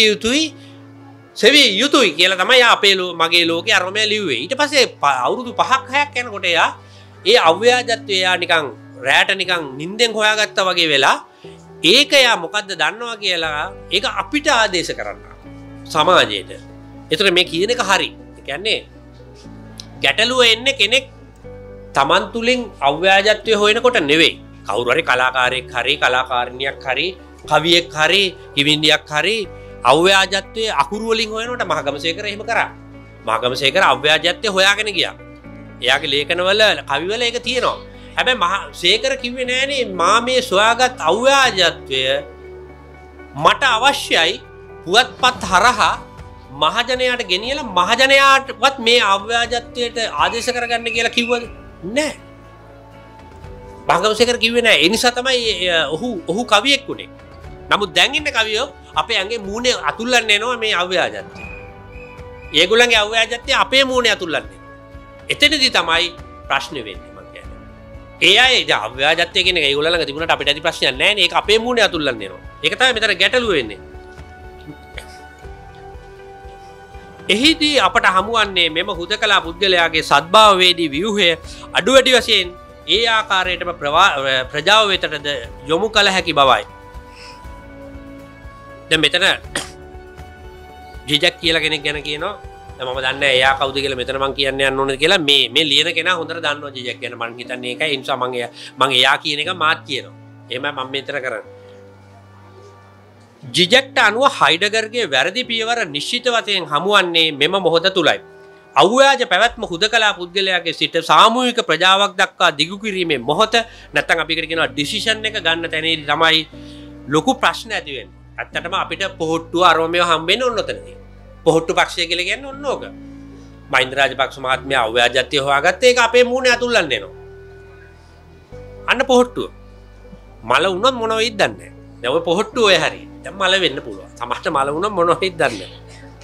යුතුයි කියලා තමයි අපේ මගේ ලෝකේ අරමය ලිව්වේ. ඊට පස්සේ අවුරුදු 5ක් 6ක් යනකොට එයා ඒ අව්‍යාජත්වය එයා නිකන් රැට නිකන් නිින්දෙන් හොයාගත්තා වගේ වෙලා ඒක එයා මොකද්ද දන්නවා කියලා ඒක අපිට ආදේශ කරන්න සමාජයට. ඒතර මේ කියන එක හරි. ඒ කියන්නේ ගැටලුව එන්නේ කෙනෙක් Taman තුලින් අව්‍යාජත්වය හොයනකොට නෙවෙයි. කවුරු හරි කලාකාරයෙක් හරි කලාකාරිනියක් හරි කවියෙක් හරි කිවිඳියක් හරි අව්‍යාජත්වයේ අකුරු වලින් හොයනකොට මහගමසේකර එහෙම කරා. මහගමසේකර අව්‍යාජත්වය හොයාගෙන ගියා. එයාගේ ලේඛනවල කවිවල ඒක තියෙනවා. හැබැයි මහසේකර කිව්වේ නෑනේ මා මේ සොයාගත් අව්‍යාජත්වය මට අවශ්‍යයි පුවත්පත් හරහා මහජනයාට ගෙනියලා මහජනයාටවත් මේ අව්‍යාජත්වයට ආදේශ කරගන්න කියලා කිව්වද? නෑ. මහගමසේකර කිව්වේ නෑ. ඒ නිසා තමයි ඔහු කවියෙක් උනේ. නමුත් දැන් ඉන්න කවියෝ අපේ ඇඟේ මූණේ අතුල්ලන්න එනවා මේ අව්‍යාජත්වය. ඒගොල්ලන්ගේ අව්‍යාජත්වය අපේ මූණේ අතුල්ලන්න එනවා. එතනදී තමයි ප්‍රශ්නේ වෙන්නේ මම කියන්නේ. ඒ අය අව්‍යාජත්වය කියන එක ඒගොල්ලෝ ළඟ තිබුණාට අපිට ඇති ප්‍රශ්නයක් නැහැ නේ. ඒක අපේ මූණේ අතුල්ලන්න එනවා. ඒක තමයි මෙතන ගැටලුව වෙන්නේ. එහිදී අපට හමුවන්නේ මෙම හුදකලා පුද්ගලයාගේ සද්භාවවේදී ව්‍යුහය අඩු වැඩි වශයෙන් ඒ ආකාරයටම ප්‍රජාව වෙතටද යොමු කළ හැකි බවයි. දැන් මෙතන ජිජක් කියලා කෙනෙක් ගැන කියනවා. දැන් මම දන්නේ එයා කවුද කියලා මෙතන මම කියන්න යන්න ඕනද කියලා මේ ලියන කෙනා හොඳට දන්නවා ජිජක් ගැන. මම හිතන්නේ ඒකයි. ඒ නිසා මම එයා කියන එක මාත් කියනවා. එහෙමයි මම මෙතන කරන්නේ. ජිජක්ට අනුව හයිඩගර්ගේ වැරදි පියවර නිශ්චිත වශයෙන් හමුවන්නේ මෙම මොහොත තුලයි. අව්‍යාජ පැවැත්ම හුදකලා පුද්ගලයාගේ සිට සාමූහික ප්‍රජාවක් දක්වා දිගු කිරීමේ මොහොත නැත්නම් අපි කියනවා ඩිසිෂන් එක ගන්න තැනේදී තමයි ලොකු ප්‍රශ්න ඇති වෙන්නේ. ඇත්තටම අපිට පොහොට්ටුව අරෝමේව හම්බෙන්නේ ඔන්න ඔතනදී. පොහොට්ටු පක්ෂය කියලා කියන්නේ ඔන්න ඕක. මහින්ද රාජපක්ෂ මහත්මයා අව්‍යාජත්වය හොයාගත්තේ ඒක අපේ මූණේ අතුල්ලන්න එනවා. අන්න පොහොට්ටුව. මල වුණොත් මොන වෙයිද දන්නේ නැහැ. දැන් ඔය පොහොට්ටුව ඔය හරිය. දැන් මල වෙන්න පුළුවන්. සමහරට මල වුණොත් මොන වෙයිද දන්නේ නැහැ.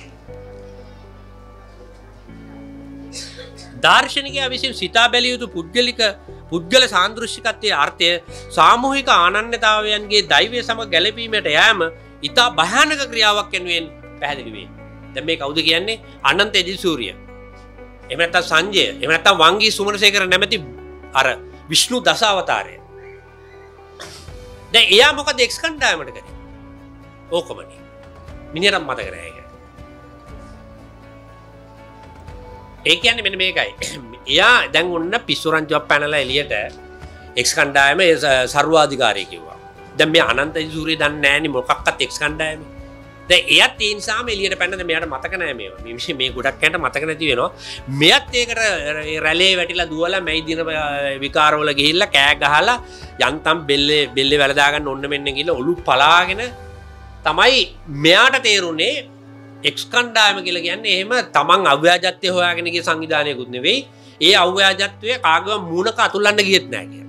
දාර්ශනිකයා විසින් සිතා බැලිය යුතු පුද්ගල සාන්දෘශ්‍යිකත්වයේ අර්ථය සාමූහික ආනන්‍යතාවයන්ගේ දෛවය සමග ගැලපීමට යෑම ඉතා භයානක ක්‍රියාවක් වෙනුවෙන් පැහැදිලි වේ. දැන් මේ කවුද කියන්නේ? අනන්ත එදිසූරිය. එහෙම නැත්නම් සංජය. එහෙම නැත්නම් වංගී සුමනසේකර නැමැති අර විෂ්ණු දසාවතාරය. දැන් එයා මොකද එක්ස් කණ්ඩායමට කරේ? ඕකමනේ. මිනිහට මතක නැහැ ඒක. ඒ කියන්නේ මෙන්න මේකයි. එයා දැන් ඔන්න පිස්සුරංචුවක් පැනලා එළියට එක්ස් කණ්ඩායම සර්වාධිකාරී කිව්වා. දැන් මේ අනන්ත ඉසූරිය දන්නේ නැහෙනි මොකක්වත් එක්ස් කණ්ඩායම. දැන් එයත් ඒ නිසාම එළියට පැනනද මෙයාට මතක නැහැ මේවා. මේ ගොඩක් කැන්ට මතක නැති වෙනවා. මෙයත් ඒකට රැළේ වැටිලා දුවලා මැයි දින විකාරවල ගිහිල්ලා කෑ ගහලා යන්තම් බෙල්ලේ වැලදා ගන්න ඔන්න මෙන්න ගිහිල්ලා ඔලු පලාගෙන තමයි මෙයාට තේරුනේ එක්ස් කණ්ඩායම කියලා කියන්නේ එහෙම තමන් අව්‍යාජත්වය හොයාගෙන ගිය සංවිධානයකුත් නෙවෙයි. ඒ අව්‍යාජත්වය කාගේම මූණක අතුල්ලන්න ගියෙත් නැහැ කියලා.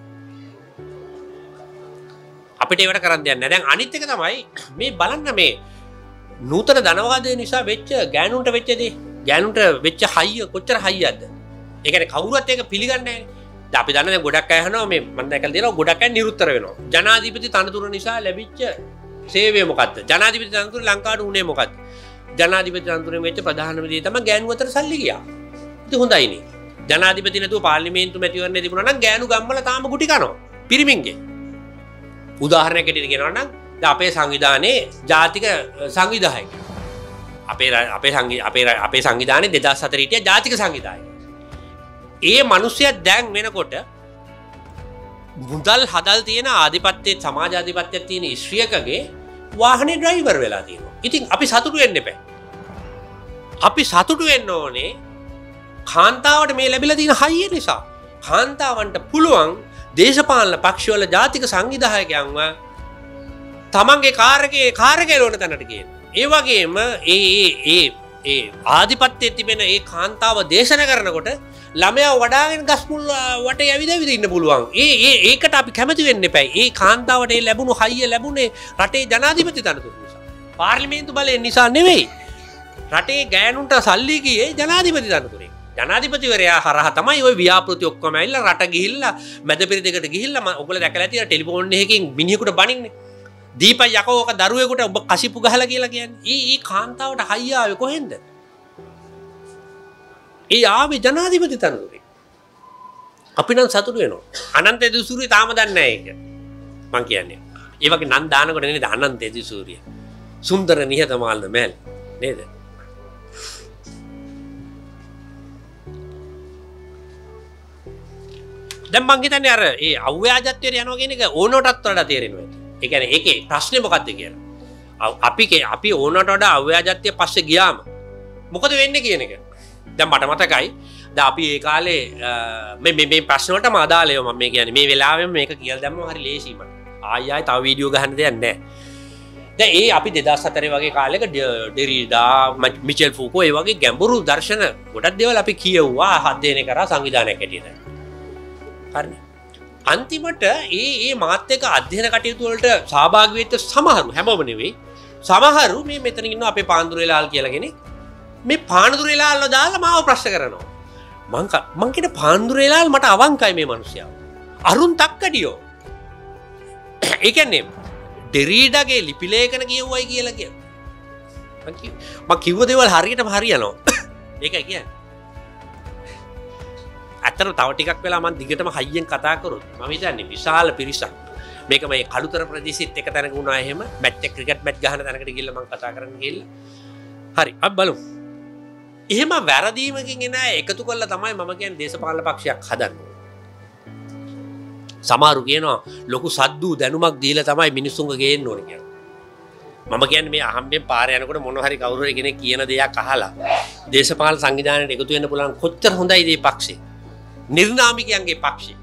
අපිට ඒවට කරන්න දෙයක් නැහැ. දැන් අනිත් එක තමයි මේ බලන්න මේ නූතන ධනවාදය නිසා වෙච්ච ගෑනුන්ට වෙච්ච දේ. ගෑනුන්ට වෙච්ච හයිය කොච්චර හයියක්ද? ඒ කියන්නේ කවුරුවත් ඒක පිළිගන්නේ නැහැ. දැන් අපි දන්න දැන් ගොඩක් අය අහනවා මේ මම දැකලා දෙනවා ගොඩක් අය නිරුත්තර වෙනවා. ජනාධිපති තනතුර නිසා ලැබිච්ච සේවය මොකද්ද? ජනාධිපති තනතුර ලංකාවට උනේ මොකද්ද? ජනාධිපති තනතුරෙන් වෙච්ච ප්‍රධානම දේ තමයි ගෑනු අතර සල්ලි ගියා. ඉතින් හොඳයිනේ. ජනාධිපති නැතුව පාර්ලිමේන්තු මැතිවරණය තිබුණා නම් ගෑනු ගම්වල තාම ගුටි කනවා. පිරිමින්ගේ. උදාහරණයක් ඇටියට කියනවා නම් අපේ සංවිධානයේ ජාතික සංවිධායක අපේ සංවිධානයේ 2004 හිටිය ජාතික සංවිධායක. ඒ මිනිස්සයා දැන් වෙනකොට මුදල් හදල් තියෙන ආධිපත්‍යයේ සමාජ ආධිපත්‍යයක් තියෙන ස්ත්‍රියකගේ වාහනේ ඩ්‍රයිවර් වෙලා තියෙනවා. ඉතින් අපි සතුටු වෙන්න එපා. අපි සතුටු වෙන්න ඕනේ කාන්තාවට මේ ලැබිලා තියෙන හයිය නිසා. කාන්තාවන්ට පුළුවන් දේශපාලන පක්ෂවල ජාතික සංවිධායකයන්ව තමන්ගේ කාර්යකේ ලෝන තැනට ගේන්න. ඒ වගේම ඒ ආධිපත්‍යයේ තිබෙන ඒ කාන්තාව දේශනා කරනකොට ළමයා වඩාගෙන ගස්මුල් වටේ ඇවිදවිද ඉන්න පුළුවන්. ඒකට අපි කැමති වෙන්න එපා. ඒ කාන්තාවට ඒ ලැබුණු හයිය ලැබුණේ රටේ ජනාධිපති තනතුරු නිසා. පාර්ලිමේන්තු බලයෙන් නිසා නෙවෙයි. රටේ ගෑනුන්ට සල්ලි ගියේ ජනාධිපති තනතුරේ. ජනාධිපතිවරයා හරහා තමයි ওই ව්‍යාපෘති ඔක්කොම ඇවිල්ලා රට ගිහිල්ලා මැද පෙරදිගට ගිහිල්ලා ඔයගොල්ලෝ දැකලා තියෙන ටෙලිෆෝන් එකකින් මිනිහෙකුට බණින්නේ. දීපයි යකෝ ඔක දරුවෙකුට ඔබ කසිපු ගහලා කියලා කියන්නේ. ඊ කාන්තාවට හයිය ආවේ කොහෙන්ද? ඒ ආවේ ජනාධිපති තනතුරේ. අපි නම් සතුටු වෙනවා. අනන්ත එදිසූරිය තාම දන්නේ නැහැ ඒක. මං කියන්නේ. ඒ වගේ නම් දානකොට නේද අනන්ත එදිසූරිය. සුන්දර නිහතමාලන මෑල් නේද? දැන් මං හිතන්නේ අර ඒ අව්‍යාජත්වයට යනවා කියන එක ඕනටත් වඩා තේරෙනවා. ඒ කියන්නේ ඒකේ ප්‍රශ්නේ මොකක්ද කියලා. අපි ඕනට වඩා අව්‍යාජත්වය පස්සේ ගියාම මොකද වෙන්නේ කියන එක. දැන් මට මතකයි. දැන් අපි ඒ කාලේ මේ ප්‍රශ්න වලටම අදාළව මම මේ කියන්නේ මේ වෙලාවෙම මේක කියලා දැම්මම හරි ලේසියි මට. ආයෙ තව වීඩියෝ ගහන්න දෙයක් නැහැ. දැන් ඒ අපි 2004 වගේ කාලෙක ඩෙරිඩා මිචෙල් ෆූකෝ ඒ වගේ ගැඹුරු දර්ශන ගොඩක් දේවල් අපි කියවුවා අධ්‍යයනය කරා සංවිධානයක් හැටියට. හරිනේ. අන්තිමට ඒ මාත් එක්ක අධ්‍යයන කටයුතු වලට සහභාගී වෙච්ච සමහරු හැමෝම නෙවෙයි සමහරු මේ මෙතන ඉන්න අපේ පාන්දුරේලාල් කියලා කෙනෙක් මේ පාන්දුරේලාල්ව දාලා මාව ප්‍රශ්න කරනවා. මං කියන පාන්දුරේලාල් මට අවංකයි මේ මිනිස්සයා. අරුන් තක්කඩියෝ. ඒ කියන්නේ ඩෙරීඩාගේ ලිපි ලේඛන කියවුවයි කියලා කියනවා. මං කිව්ව දේවල් හරියටම හරියනවා. ඒකයි කියන්නේ. ඇත්තටම තව ටිකක් වෙලා මම දිගටම හයියෙන් කතා කරොත් මම හිතන්නේ විශාල පිරිසක් මේක මේ කළුතර ප්‍රදේශෙත් එක තැනක වුණා එහෙම මැච් එක ක්‍රිකට් මැච් ගහන තැනකට ගිහිල්ලා මම කතා කරන්න ගිහිල්ලා හරි අපි බලමු. එහෙම වැරදීමකින් එන එකතු කළා තමයි මම කියන්නේ දේශපාලන පක්ෂයක් හදන්න. සමහරු කියනවා ලොකු සද්දු දැනුමක් දීලා තමයි මිනිස්සුන්ගේ ගේන්න ඕනේ කියලා. මම කියන්නේ මේ අහම්බෙන් පාර යනකොට මොන හරි කවුරු හරි කෙනෙක් කියන දෙයක් අහලා දේශපාලන සංවිධානයට එකතු වෙන්න පුළුවන් කොච්චර හොඳයිද මේ පක්ෂේ. නිර්නාමිකයන්ගේ පක්ෂේ.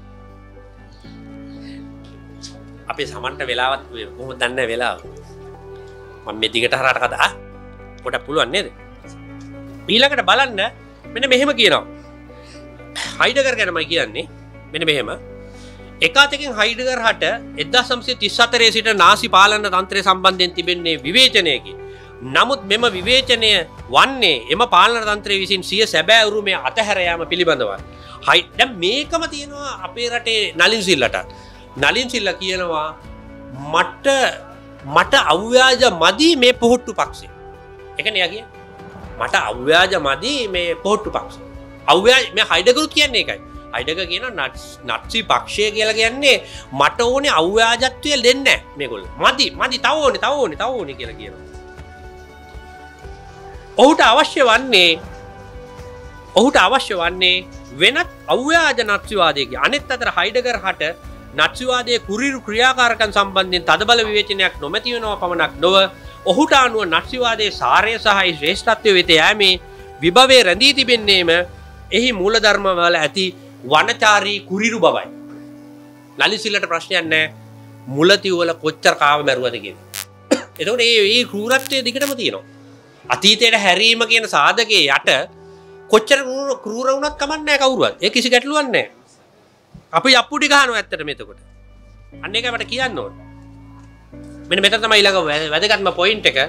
අපේ සමන්ට වෙලාවත් කොහොමද දන්නේ වෙලාව. මම මේ දිගට හරහට කතා පොඩක් පුළුවන් නේද? ඊළඟට බලන්න මෙන්න මෙහෙම කියනවා. හයිඩගර් ගැනමයි කියන්නේ. මෙන්න මෙහෙම. එකාතකින් හයිඩගර් හට 1934 සිට නාසි පාලන තන්ත්‍රය සම්බන්ධයෙන් තිබෙන්නේ විවේචනයකි. නමුත් මෙම විවේචනය වන්නේ එම පාලන තන්ත්‍රය විසින් සිය සැබෑ උරුමය අතහැර යාම පිළිබඳවයි. දැන් මේකම තියෙනවා අපේ රටේ නලින් සිල්ලට. නලින් සිල්ලා කියනවා මට අව්‍යාජ මදි මේ පොහොට්ටු පක්ෂේ. ඒකනේ යා කියන්නේ. මට අව්‍යාජ මදි මේ පොහොට්ටු පක්ෂේ. අව්‍යාජ මේ හයිඩගරුත් කියන්නේ ඒකයි. හයිඩගර් කියනවා නත්සි පක්ෂය කියලා කියන්නේ මට ඕනේ අව්‍යාජත්වය දෙන්නේ නැහැ මේගොල්ලෝ. මදි තව ඕනේ කියලා කියනවා. ඔහුට අවශ්‍ය වන්නේ වෙනත් අව්‍යාජ නත්සිවාදයකි. අනෙත් අතර හයිඩගර් හට නත්සිවාදයේ කුරිරු ක්‍රියාකාරකම් සම්බන්ධයෙන් තදබල විවේචනයක් නොමැති වෙනවා පමණක් නොව ඔහුට අනුව නත්සිවාදයේ සාරය සහ ශ්‍රේෂ්ඨත්වය වෙත යෑමේ විභවයේ රැඳී තිබෙන්නේම එහි මූලධර්ම වල ඇති වනචාරී කුරිරු බවයි. නලිසිල්ලට ප්‍රශ්නයක් නැහැ. මුලතිව් වල කොච්චර කාව මැරුවද කියන්නේ. එතකොට මේ ක්‍රූරත්වයේ දිගටම තියෙනවා. අතීතයට හැරීම කියන සාධකයේ යට කොච්චර ක්‍රූර වුණත් කමක් නැහැ කවුරුවත්. ඒ කිසි ගැටලුවක් නැහැ. අපි යප්පුඩි ගහනවා ඇත්තටම එතකොට. අන්න ඒකයි මට කියන්න ඕන. මෙන්න මෙතන තමයි ඊළඟ වැදගත්ම පොයින්ට් එක.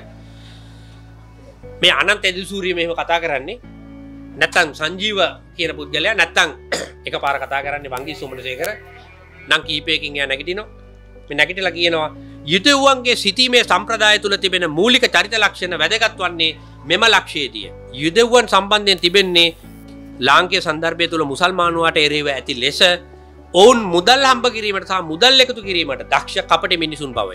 මේ අනන්ත එදිසූරිය මෙහෙම කතා කරන්නේ. නැත්තම් සංජීව කියන පුද්ගලයා නැත්තම් එකපාර කතා කරන්නේ වංගී සුමනසේකර නම් කීපයකින් එයා නැගිටිනවා. මේ නැගිටලා කියනවා යුදෙව්වන්ගේ සිටීමේ සම්ප්‍රදාය තුල තිබෙන මූලික චරිත ලක්ෂණ වැදගත් වන්නේ මෙම ලක්ෂයේදී. යුදෙව්වන් සම්බන්ධයෙන් තිබෙන්නේ ලාංකීය සන්දර්භය තුල මුසල්මානුවාට එරෙහිව ඇති ලෙස ඔවුන් මුදල් හම්බ කිරීමට සහ මුදල් එකතු කිරීමට දක්ෂ කපටි මිනිසුන් බවයි.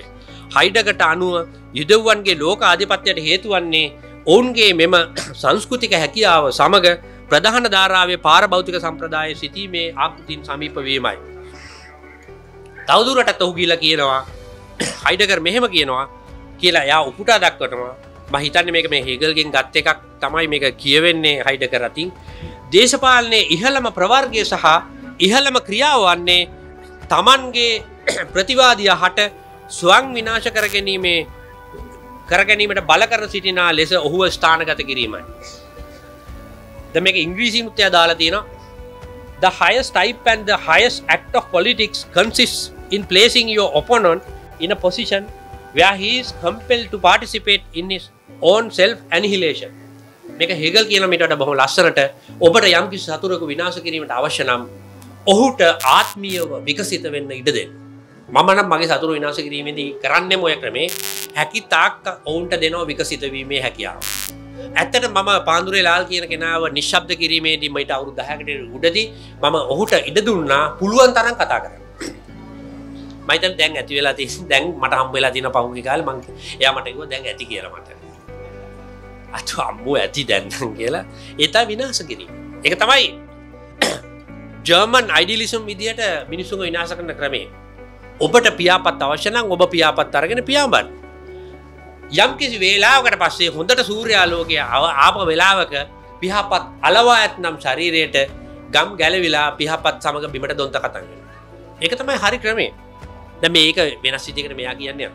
හයිඩගට අනුව යුදෙව්වන්ගේ ලෝක ආධිපත්‍යයට හේතු වන්නේ ඔවුන්ගේ මෙම සංස්කෘතික හැකියාව සමග ප්‍රධාන ධාරාවේ පාරභෞතික සම්ප්‍රදාය සිටීමේ ආකෘතින් සමීප වීමයි. තවදුරටත් ඔහු කියලා කියනවා හයිඩගර් මෙහෙම කියනවා කියලා එයා උපුටා දක්වනවා. මම හිතන්නේ මේක මේ හේගල්ගෙන් ගත් එකක් තමයි මේක කියවෙන්නේ හයිඩගර් අතින්. දේශපාලනයේ ඉහළම ප්‍රවර්ගය සහ ඉහළම ක්‍රියාව වන්නේ තමන්ගේ ප්‍රතිවාදියා හට ස්වයං විනාශ කරගැනීමට බල කර සිටිනා ලෙස ඔහුව ස්ථානගත කිරීමයි. දැන් මේක ඉංග්‍රීසියෙන්ත් දාලා තියෙනවා. The highest type and the highest act of politics consists in placing your opponent in a position where he is compelled to participate in his own self annihilation. මේක හෙගල් කියන මීට වඩා බොහොම ලස්සනට ඔබට යම් කිසි සතුරෙකු විනාශ කිරීමට අවශ්‍ය නම් ඔහුට ආත්මීයව විකසිත වෙන්න ඉඩ දෙන්න. මම නම් මගේ සතුරු විනාශ කිරීමේදී කරන්නේම ඔය ක්‍රමේ හැකි තාක් ඔවුන්ට දෙනවා විකසිත වීමේ හැකියාව. ඇත්තට මම පාන්දුරේ ලාල් කියන කෙනාව නිශ්ශබ්ද කිරීමේදී මීට අවුරුදු 10කට උඩදී මම ඔහුට ඉඩ දුන්නා පුළුවන් තරම් කතා කරන්න. මම හිතන්නේ දැන් ඇති වෙලා තියෙන්නේ දැන් මට හම්බ වෙලා තියෙන පහුගිය කාලේ මම එයා මට කිව්වා දැන් ඇති කියලා මට. අත අම්මෝ ඇති දැන් කියලා ඒ තමයි විනාශ කිරීම. ඒක තමයි ජර්මන් අයිඩියලිසම් විදියට මිනිස්සුන්ව විනාශ කරන ක්‍රමය. ඔබට පියාපත් අවශ්‍ය නම් ඔබ පියාපත් අරගෙන පියාඹන්න. යම් කිසි වේලාවකට පස්සේ හොඳට සූර්යාලෝකය ආපු වෙලාවක පියාපත් අලවා ඇතනම් ශරීරයට ගම් ගැලවිලා පියාපත් සමග බිමට දොන්ත කතන් වෙනවා. ඒක තමයි හරි ක්‍රමය. දැන් මේක වෙනස් විදිහකට මෙයා කියන්නේ.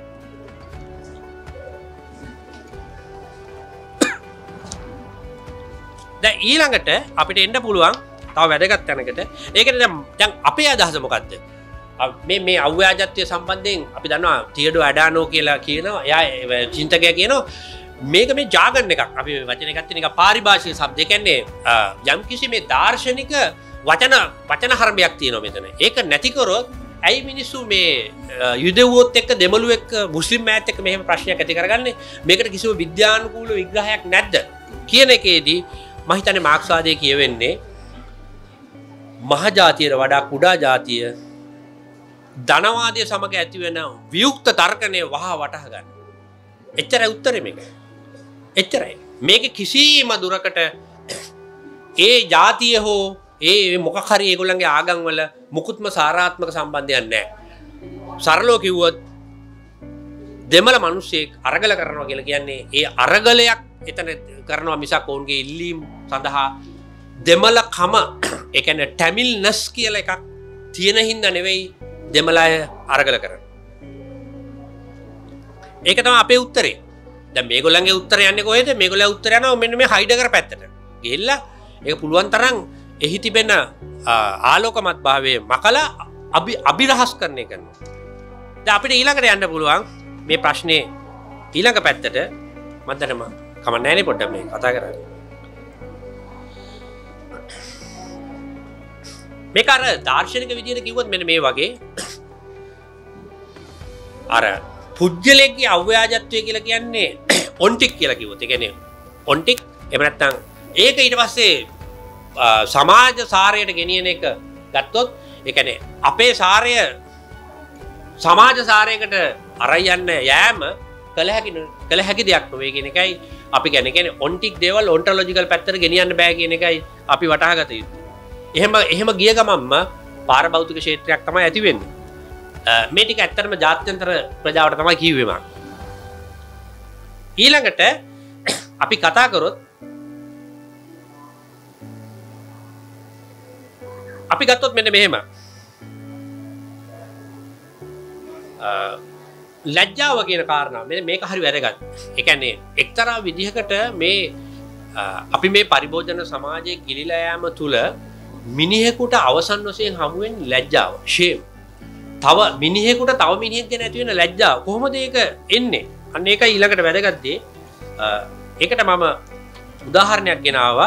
දැන් ඊළඟට අපිට එන්න පුළුවන් තව වැදගත් තැනකට. ඒකනේ දැන් අපේ අදහස මොකද්ද? මේ අව්‍යාජත්වය සම්බන්ධයෙන් අපි දන්නවා තියඩෝ ඇඩානෝ කියලා කියනවා. එයා චින්තකයා කියනවා මේක මේ ජාගන් එකක්. අපි මේ වචන එකක් තියෙන එක පාරිභාෂික શબ્ද. ඒ කියන්නේ යම්කිසි මේ දාර්ශනික වචන හරඹයක් තියෙනවා මෙතන. ඒක නැති කරොත් ඇයි මිනිස්සු මේ යුදෙව්වොත් එක්ක දෙමළු එක්ක මුස්ලිම් මෑත් එක්ක මෙහෙම ප්‍රශ්නයක් ඇති කරගන්නේ? මේකට කිසිම විද්‍යානුකූල විග්‍රහයක් නැද්ද කියන එකේදී මම හිතන්නේ මාක්ස්වාදයේ කියවෙන්නේ මහජාතියට වඩා කුඩා ජාතිය ධනවාදය සමග ඇතිවෙන වියුක්ත තර්කණය වහා වටහා ගන්න. එච්චරයි උත්තරේ මේක. එච්චරයි. මේක කිසිම දුරකට ඒ ජාතිය හෝ ඒ මොකක් හරි ඒගොල්ලන්ගේ ආගම් වල මුකුත්ම සාරාත්මක සම්බන්ධයක් නැහැ. සරලව කිව්වොත් දෙමළ මිනිස්සෙක් අරගල කරනවා කියලා කියන්නේ ඒ අරගලයක් එතන කරනවා මිසක් ඔවුන්ගේ ඉල්ලීම් සඳහා දෙමළ කම ඒ කියන්නේ ටැමිල්නස් කියලා එකක් තියෙන හින්දා නෙවෙයි දෙමළ අය අරගල කරන්නේ. ඒක තමයි අපේ උත්තරේ. දැන් මේගොල්ලන්ගේ උත්තරය යන්නේ කොහෙද? මේගොල්ලන්ගේ උත්තරය යනවා මෙන්න මේ හයිඩගර පැත්තට. ගිහිල්ලා ඒක පුළුවන් තරම් එහි තිබෙන ආලෝකමත් භාවයේ මකලා අභිරහස් කරන්නේ කරනවා. දැන් අපිට ඊළඟට යන්න පුළුවන් මේ ප්‍රශ්නේ ඊළඟ පැත්තට. මම දැනම කමන්නේ නැහැ නේ පොඩ්ඩක් මේ කතා කරන්නේ. මේක අර දාර්ශනික විදියට කිව්වොත් මෙන්න මේ වගේ අර පුජ්‍යලෙක්ගේ අව්‍යාජත්වය කියලා කියන්නේ ඔන්ටික් කියලා කිව්වොත් ඒ කියන්නේ ඔන්ටික් එහෙම නැත්නම් ඒක ඊට පස්සේ සමාජ සාරයට ගෙනියන එක ගත්තොත් ඒ කියන්නේ අපේ සාරය සමාජ සාරයකට අරයි යන්න යෑම කළ හැකි දෙයක් නෙවෙයි කියන එකයි අපි කියන්නේ ඔන්ටික් දේවල් ඔන්ටොලොජිකල් පැත්තට ගෙනියන්න බෑ කියන එකයි අපි වටහා ගත යුතුයි. එහෙම ගිය ගමන්ම පාරභෞතික ක්ෂේත්‍රයක් තමයි ඇති වෙන්නේ. මේ ටික ඇත්තටම ජාත්‍යන්තර ප්‍රජාවට තමයි කිව්වේ මම. ඊළඟට අපි කතා කරොත් අපි ගත්තොත් මෙන්න මෙහෙම. ලැජ්ජාව කියන කාරණාව මේක හරි වැදගත්. ඒ කියන්නේ එක්තරා විදිහකට මේ අපි මේ පරිභෝජන සමාජයේ ගිලිලා යාම තුල මිනිහෙකුට අවසන් වශයෙන් හමු වෙන්නේ ලැජ්ජාව, ෂේම්. තව මිනිහෙකුට තව මිනිහෙක් ගැන ඇති වෙන ලැජ්ජාව. කොහොමද ඒක එන්නේ? අන්න ඒකයි ඊළඟට වැදගත් දේ. ඒකට මම උදාහරණයක් ගෙනාවා.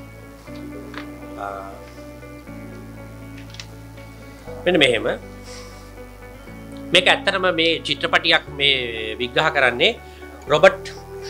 මෙන්න මෙහෙම. මේක ඇත්තටම මේ චිත්‍රපටියක් මේ විග්‍රහ කරන්නේ රොබර්ට්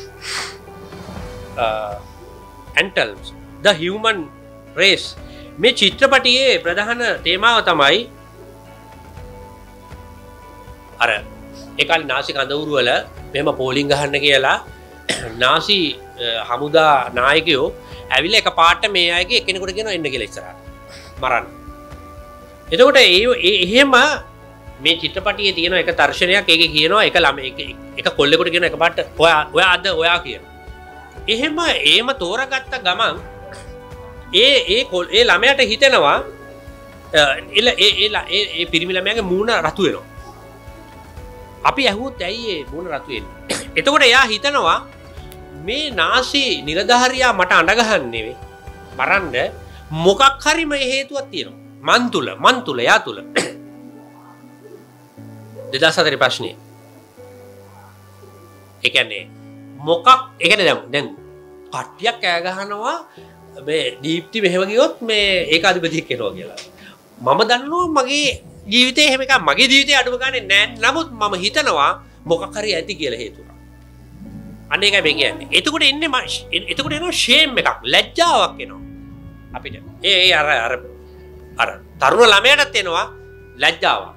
ඇන්ටල්ස් The Human Race. මේ චිත්‍රපටියේ ප්‍රධාන තේමාව තමයි අර ඒ කාලේ නාසි කඳවුරු වල මෙහෙම පෝලිං ගහන්න කියලා නාසි හමුදා නායකයෝ ඇවිල්ලා එක පාට මේ අයගේ එකිනෙකට කියනවා එන්න කියලා ඉස්සරහට මරන්න. එතකොට එහෙම මේ චිත්‍රපටියේ තියෙන එක දර්ශනයක් ඒකේ කියනවා එක එක කොල්ලෙකුට කියන එක පාට ඔයා අද ඔයා කියන. එහෙම තෝරාගත්ත ගමන් ඒ ළමයාට හිතෙනවා ඒ පිරිමි ළමයාගේ මූණ රතු වෙනවා. අපි ඇහුවොත් ඇයි ඒ මූණ රතු වෙන්නේ? එතකොට එයා හිතනවා මේ නාසි නිලධාරියා මට අඬ ගහන්නේ මරන්න මොකක් හරි මේ හේතුවක් තියෙනවා. මන් තුල යා තුල 2004 ප්‍රශ්නේ. ඒ කියන්නේ දැන් කට්ටියක් කෑ ගහනවා මේ දීප්ති මෙහෙම ගියොත් මේ ඒකාධිපතියෙක් වෙනවා කියලා. මම දන්නවා මගේ ජීවිතේ එහෙම එකක් මගේ ජීවිතේ අඩුම ගානේ නෑ. නමුත් මම හිතනවා මොකක් හරි ඇති කියලා හේතුවක්. අන්න ඒකයි මේ කියන්නේ. එතකොට එනවා ෂේම් එකක්, ලැජ්ජාවක් එනවා අපිට. අර තරුණ ළමයාටත් එනවා ලැජ්ජාවක්.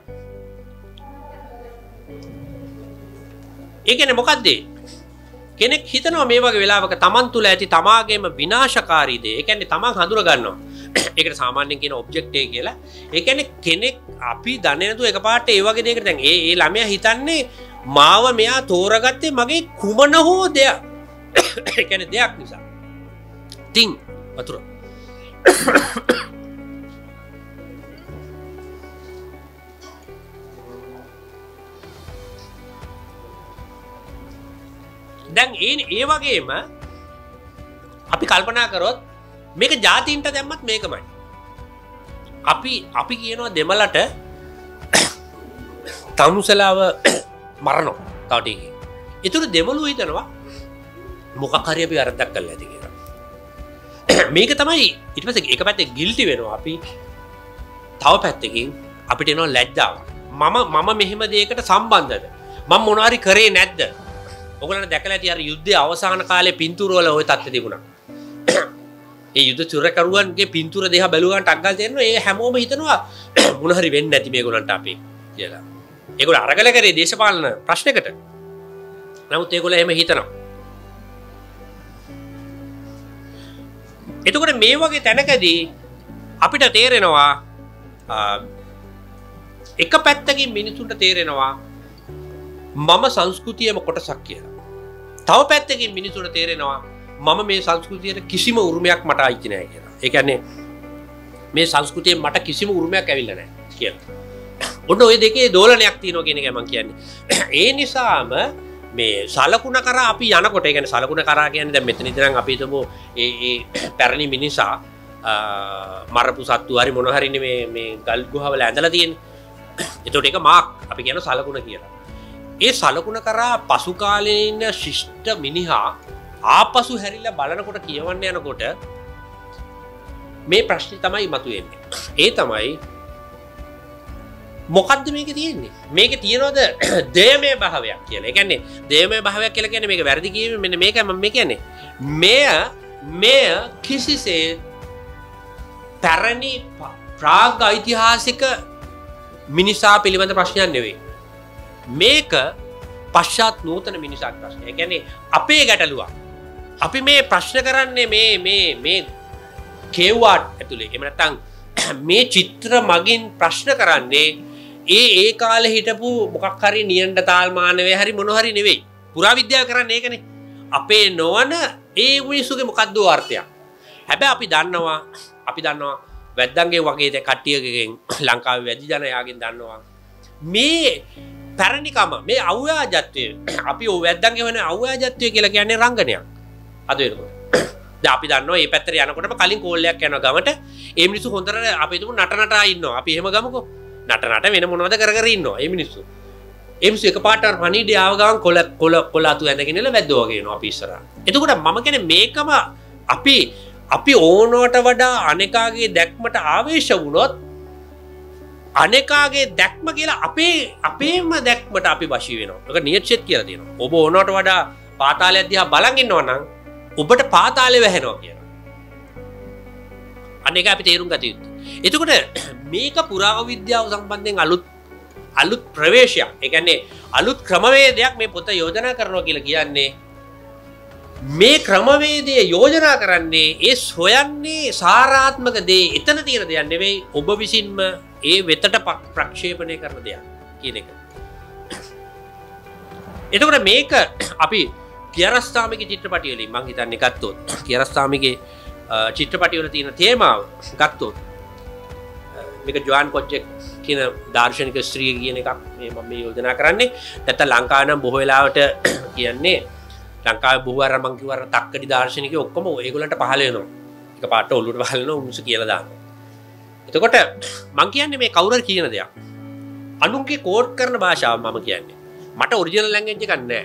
ඒ කියන්නේ මොකද්ද? කෙනෙක් හිතනවා මේ වගේ වෙලාවක තමන් තුළ ඇති තමාගේම විනාශකාරී දේ. ඒ කියන්නේ තමන් හඳුනා ගන්නවා. ඒකට සාමාන්‍යයෙන් කියන ඔබ්ජෙක්ට් එක කියලා. ඒ කියන්නේ කෙනෙක් අපි දන්නේ නැතුව එකපාරට ඒ වගේ දෙයකට දැන් ඒ ළමයා හිතන්නේ මාව මෙයා තෝරාගත්තේ මගේ කුමන හෝ දෙයක්. ඒ කියන්නේ දෙයක් නිසා. තින් වතුර. දැන් ඒ වගේම අපි කල්පනා කරොත් මේක ජාතීන්ට දැම්මත් මේකමයි. අපි කියනවා දෙමළට තමුසලාව මරනවා තව ටිකකින්. ඒතර දෙමළු හිතනවා මොකක් හරි අපි වැරද්දක් කළා ඇති කියලා. මේක තමයි ඊට පස්සේ එක පැත්තේ ගිල්ටි වෙනවා අපි. තව පැත්තකින් අපිට එනවා ලැජ්ජාව. මම මෙහෙම දෙයකට සම්බන්ධද? මම මොනවා හරි කරේ නැද්ද? ඔයගොල්ලෝ දැකලා ඇති අර යුද්ධයේ අවසාන කාලේ පින්තූර වල ওই තත්ත්වය තිබුණා. ඒ යුද්ධ චුරකරුවන්ගේ පින්තූර දෙහා බැලුවාට අක්ගල් තේරෙනවා ඒ හැමෝම හිතනවා මොන හරි වෙන්නේ නැති මේගොල්ලන්ට අපි කියලා. ඒගොල්ලෝ අරගල කරේ දේශපාලන ප්‍රශ්නයකට. නමුත් ඒගොල්ලෝ එහෙම හිතනවා. එතකොට මේ වගේ තැනකදී අපිට තේරෙනවා එක පැත්තකින් මිනිසුන්ට තේරෙනවා මම සංස්කෘතියම කොටසක් කියලා. තව පැත්තකින් මිනිසුන්ට තේරෙනවා මම මේ සංස්කෘතියට කිසිම උරුමයක් මට අයිති නැහැ කියලා. ඒ කියන්නේ මේ සංස්කෘතියෙන් මට කිසිම උරුමයක් ඇවිල්ලා නැහැ කියලා. ඔන්න ඔය දෙකේ දෝලනයක් තියෙනවා කියන එකයි මම කියන්නේ. ඒ නිසාම මේ සලකුණ කරා අපි යනකොට ඒ කියන්නේ සලකුණ කරා කියන්නේ දැන් මෙතන ඉඳන් අපි හිතමු ඒ පැරණි මිනිසා මරපු සත්තු හරි මොන හරි මේ ගල් ගුහාවල ඇඳලා තියෙන්නේ. ඒතකොට ඒක මාක් අපි කියන සලකුණ කියලා. ඒ සලකුණ කරා පසු කාලේ ඉන්න ශිෂ්ට මිනිහා ආපසු හැරිලා බලනකොට කියවන්න යනකොට මේ ප්‍රශ්නේ තමයි මතුවෙන්නේ. ඒ තමයි මොකද්ද මේකේ තියෙන්නේ? මේකේ තියනවද දේමය භාවයක් කියලා. ඒ කියන්නේ දේමය භාවයක් කියලා කියන්නේ මේක වැරදි කියීම මෙන්න මේකයි මම කියන්නේ. මෙය කිසිසේ පැරණි ප්‍රාග් ඓතිහාසික මිනිසා පිළිබඳ ප්‍රශ්නයක් නෙවෙයි. මේක පශ්චාත් නූතන මිනිසාක් ප්‍රශ්නය. ඒ කියන්නේ අපේ ගැටලුවක්. අපි මේ ප්‍රශ්න කරන්නේ මේ කේවාඩ් ඇතුලේ. එහෙම නැත්නම් මේ චිත්‍ර මගින් ප්‍රශ්න කරන්නේ ඒ කාලේ හිටපු මොකක් හරි නියඬතාල් මානවය හරි මොන හරි නෙවෙයි. පුරාවිද්‍යාව කරන්නේ ඒකනේ. අපේ නොවන ඒ මිනිසුගේ මොකද්ද අර්ථයක්. හැබැයි අපි දන්නවා වැද්දන්ගේ වගේ කට්ටියකින් ලංකාවේ වැඩි ජනයාගෙන් දන්නවා මේ පැරණිකම මේ අව්‍යාජත්වය අපි ඔය වැද්දන්ගේ වෙන අව්‍යාජත්වය කියලා කියන්නේ රංගනයක්. අද වෙනකොට දැන් අපි දන්නවා මේ පැත්තට යනකොටම කලින් කෝල්ලයක් යනවා ගමට ඒ මිනිස්සු හොඳට අපි හිතමු නටනටා ඉන්නවා. අපි එහෙම ගමුකෝ. නටනට වෙන මොනවද කර ඉන්නවා මේ මිනිස්සු. ඒ මිනිස්සු එකපාරට පණීඩේ ආව ගමන් කොළ අතු ඇඳගෙන ඉල වැද්දෝ වගේ එනවා අපි ඉස්සරහා. එතකොට මම කියන්නේ මේකම අපි ඕනවට වඩා අනේකාගේ දැක්මට ආවේශ වුණොත් අනේකාගේ දැක්ම කියලා අපේම දැක්මට අපි වශී වෙනවා. ඒක නියච්චෙත් කියලා තියෙනවා. ඔබ ඕනවට වඩා පාතාලය දිහා බලන් ඉන්නවා නම් ඔබට පාතාලේ වැහෙනවා කියනවා. අනේක අපි තේරුම් ගත යුතුයි. එතකොට මේක පුරාවිද්‍යාව සම්බන්ධයෙන් අලුත් ප්‍රවේශයක්. ඒ කියන්නේ අලුත් ක්‍රමවේදයක් මේ පොත යෝජනා කරනවා කියලා කියන්නේ මේ ක්‍රමවේදය යෝජනා කරන්නේ ඒ සොයන්නේ සාරාත්මක දේ එතන තියෙන දෙයක් නෙවෙයි ඔබ විසින්ම ඒ වෙතට ප්‍රක්ෂේපණය කරන දෙයක් කියන එක. එතකොට මේක අපි කියාරස්ථාමිගේ චිත්‍රපටි වලින් මම හිතන්නේ ගත්තොත් කියාරස්ථාමිගේ චිත්‍රපටි වල තියෙන තේමාව ගත්තොත් මේක ජොන් කොච්චෙක් කියන දාර්ශනික ස්ත්‍රිය කියන එකක් මේ මම යෝජනා කරන්නේ. නැත්නම් ලංකාව නම් බොහෝ වෙලාවට කියන්නේ ලංකාවේ බොහෝ අර මං කිව්වා තක්කඩි දාර්ශනිකයෝ ඔක්කොම ඒගොල්ලන්ට පහල වෙනවා. එක පාට ඔළුවට පහල වෙනවා උන්සු කියලා දානවා. එතකොට මං කියන්නේ මේ කවුරුහරි කියන දෙයක්. අනුන්ගේ කෝඩ් කරන භාෂාව මම කියන්නේ. මට ඔරිජිනල් ලැන්ග්වේජ් එකක් නැහැ.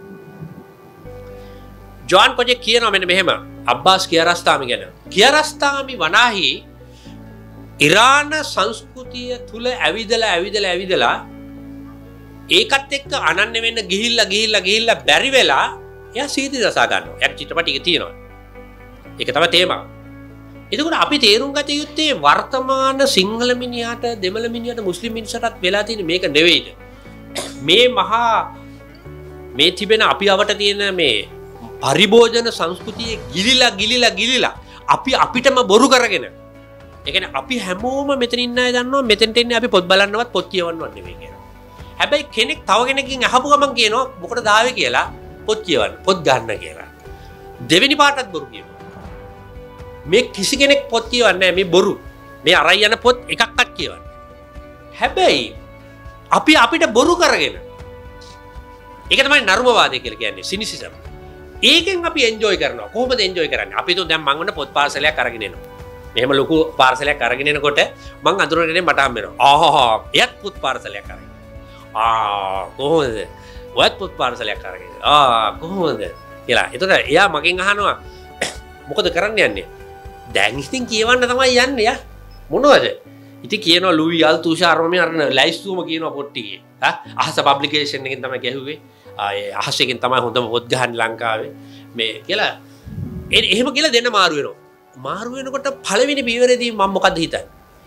ජොන් කොච්චෙක් කියනවා මෙන්න මෙහෙම අබ්බාස් කියාරස්ථාමි ගැන. කියාරස්ථාමි වනාහි ඉරාන සංස්කෘතිය තුල ඇවිදලා ඒකත් එක්ක අනන්‍ය වෙන්න ගිහිල්ලා බැරි වෙලා එයා සීති දසා ගන්නවා. එයා චිත්‍රපටියක තියෙනවා. ඒක තමයි තේමාව. එතකොට අපි තේරුම් ගත යුත්තේ වර්තමාන සිංහල මිනිහට, දෙමළ මිනිහට, මුස්ලිම් මිනිහටත් වෙලා තියෙන මේක නෙවෙයිද? මේ මහා මේ තිබෙන අපි අවට තියෙන මේ පරිභෝජන සංස්කෘතියේ ගිලිලා අපි අපිටම බොරු කරගෙන. ඒ කියන්නේ අපි හැමෝම මෙතන ඉන්න අය දන්නවා මෙතෙන්ට එන්නේ අපි පොත් බලන්නවත් පොත් කියවන්නවත් නෙවෙයි කියලා. හැබැයි කෙනෙක් තව කෙනෙක්ගෙන් අහපු ගමන් කියනවා මොකටද ආවේ කියලා පොත් කියවන්න පොත් ගන්න කියලා. දෙවෙනි පාටත් බොරු කියනවා. මේ කිසි කෙනෙක් පොත් කියවන්නේ නැහැ මේ බොරු. මේ අරයි යන පොත් එකක්වත් කියවන්නේ. හැබැයි අපි අපිට බොරු කරගෙන ඒක තමයි නර්මවාදය කියලා කියන්නේ සිනිසිසම්. ඒකෙන් අපි එන්ජොයි කරනවා. කොහොමද එන්ජොයි කරන්නේ? අපි તો දැන් මං වුණ පොත් පාර්සලයක් අරගෙන එනවා. මෙහෙම ලොකු පාර්සලයක් අරගෙන එනකොට මං අඳුරගෙන මට හම්බ වෙනවා. ආහා එයත් පොත් පාර්සලයක් අරගෙන. කොහොමද? ඔයත් පොත් පාර්සලයක් අරගෙන. කොහොමද? කියලා. එතකොට එයා මගෙන් අහනවා මොකද කරන්න යන්නේ? දැන් ඉතින් කියවන්න තමයි යන්නේ යා. මොනවද? ඉතින් කියනවා ලුයි අල්තුෂාර් මේ අර ලයිස්තුම කියනවා පොත් ටිකේ. අහස පබ්ලිකේෂන් එකෙන් තමයි ගැහුවේ. අහසකින් තමයි හොඳම පොත් ගහන්නේ ලංකාවේ. මේ කියලා එහෙම කියලා දෙන්න මාරු වෙනවා. මාරු වෙනකොට පළවෙනි පියවරේදී මම මොකද්ද හිතන්නේ?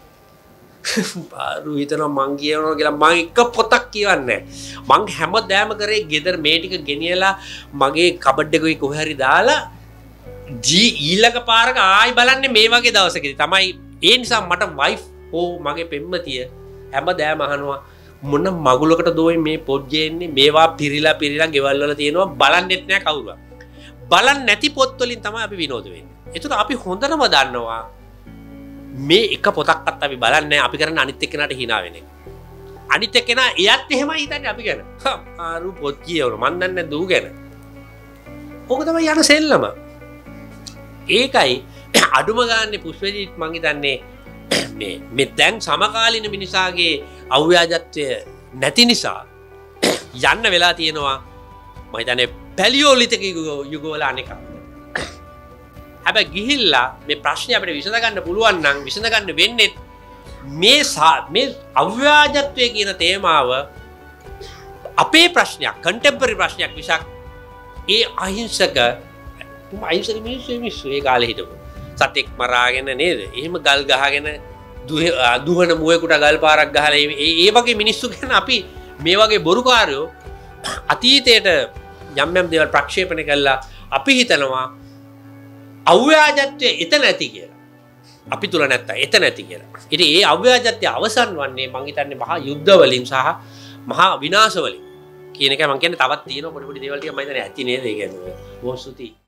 මාරු හිතනවා මං කියනවා කියලා මං එක පොතක් කියවන්නේ නැහැ. මං හැමදාම කරේ ගෙදර මේ ටික ගෙනියලා මගේ කබඩ් එකේ කොහේ හරි දාලා ඊළඟ පාරක ආයි බලන්නේ මේ වගේ දවසකදී තමයි. ඒ නිසා මට වයිෆ් මගේ පෙම්මතිය හැමදාම අහනවා මොන මගුලකට දෝයි මේ පොත් ගේන්නේ මේවා පිරිලා ගෙවල් වල තියෙනවා බලන්නෙත් නෑ කවුරුවත්. බලන්නේ නැති පොත් වලින් තමයි අපි විනෝද වෙන්නේ. ඒතර අපි හොඳටම දන්නවා මේ එක පොතක්වත් අපි බලන්නේ නැහැ. අපි කරන්නේ අනිත් එක්කෙනාට hina වෙන එක. අනිත් එක්කෙනා එයත් එහෙමයි හිතන්නේ අපි ගැන. ආරු පොත් කියවල මන් දන්නේ දූ ගැන. ඕක තමයි යන සෙල්ලම. ඒකයි අඩුම ගානේ පුස්වෙදිත් මං හිතන්නේ මේ දැන් සමකාලීන මිනිසාගේ අව්‍යාජත්වය නැති නිසා යන්න වෙලා තියෙනවා මම හිතන්නේ පැලියෝලිතික යුගවල අනේක. හැබැයි ගිහිල්ලා මේ ප්‍රශ්නේ අපිට විසඳගන්න පුළුවන් නම් විසඳගන්න වෙන්නේ මේ අව්‍යාජත්වය කියන තේමාව අපේ ප්‍රශ්නයක් කන්ටෙම්පරරි ප්‍රශ්නයක් විසක් ඒ අහිංසක මිනිස්සු ඒ කාලේ හිටපු සතෙක් මරාගෙන නේද? එහෙම ගල් ගහගෙන දුහන මුවෙකුට ගල් පාරක් ගහලා ඒ වගේ මිනිස්සු ගැන අපි මේ වගේ බොරුකාරයෝ අතීතයට යම් යම් දේවල් ප්‍රක්ෂේපණය කළා අපි හිතනවා අව්‍යාජත්වය එතන නැති කියලා. අපි තුල නැත්තම් එතන නැති කියලා. ඉතින් ඒ අව්‍යාජත්වය අවසන් වන්නේ මං හිතන්නේ මහා යුද්ධ වලින් සහ මහා විනාශ වලින් කියන එක මං කියන්නේ තවත් තියෙනවා පොඩි පොඩි දේවල් ටික මම හිතන්නේ ඇති නේද ඒ කියන්නේ. බොහොම ස්තුතියි.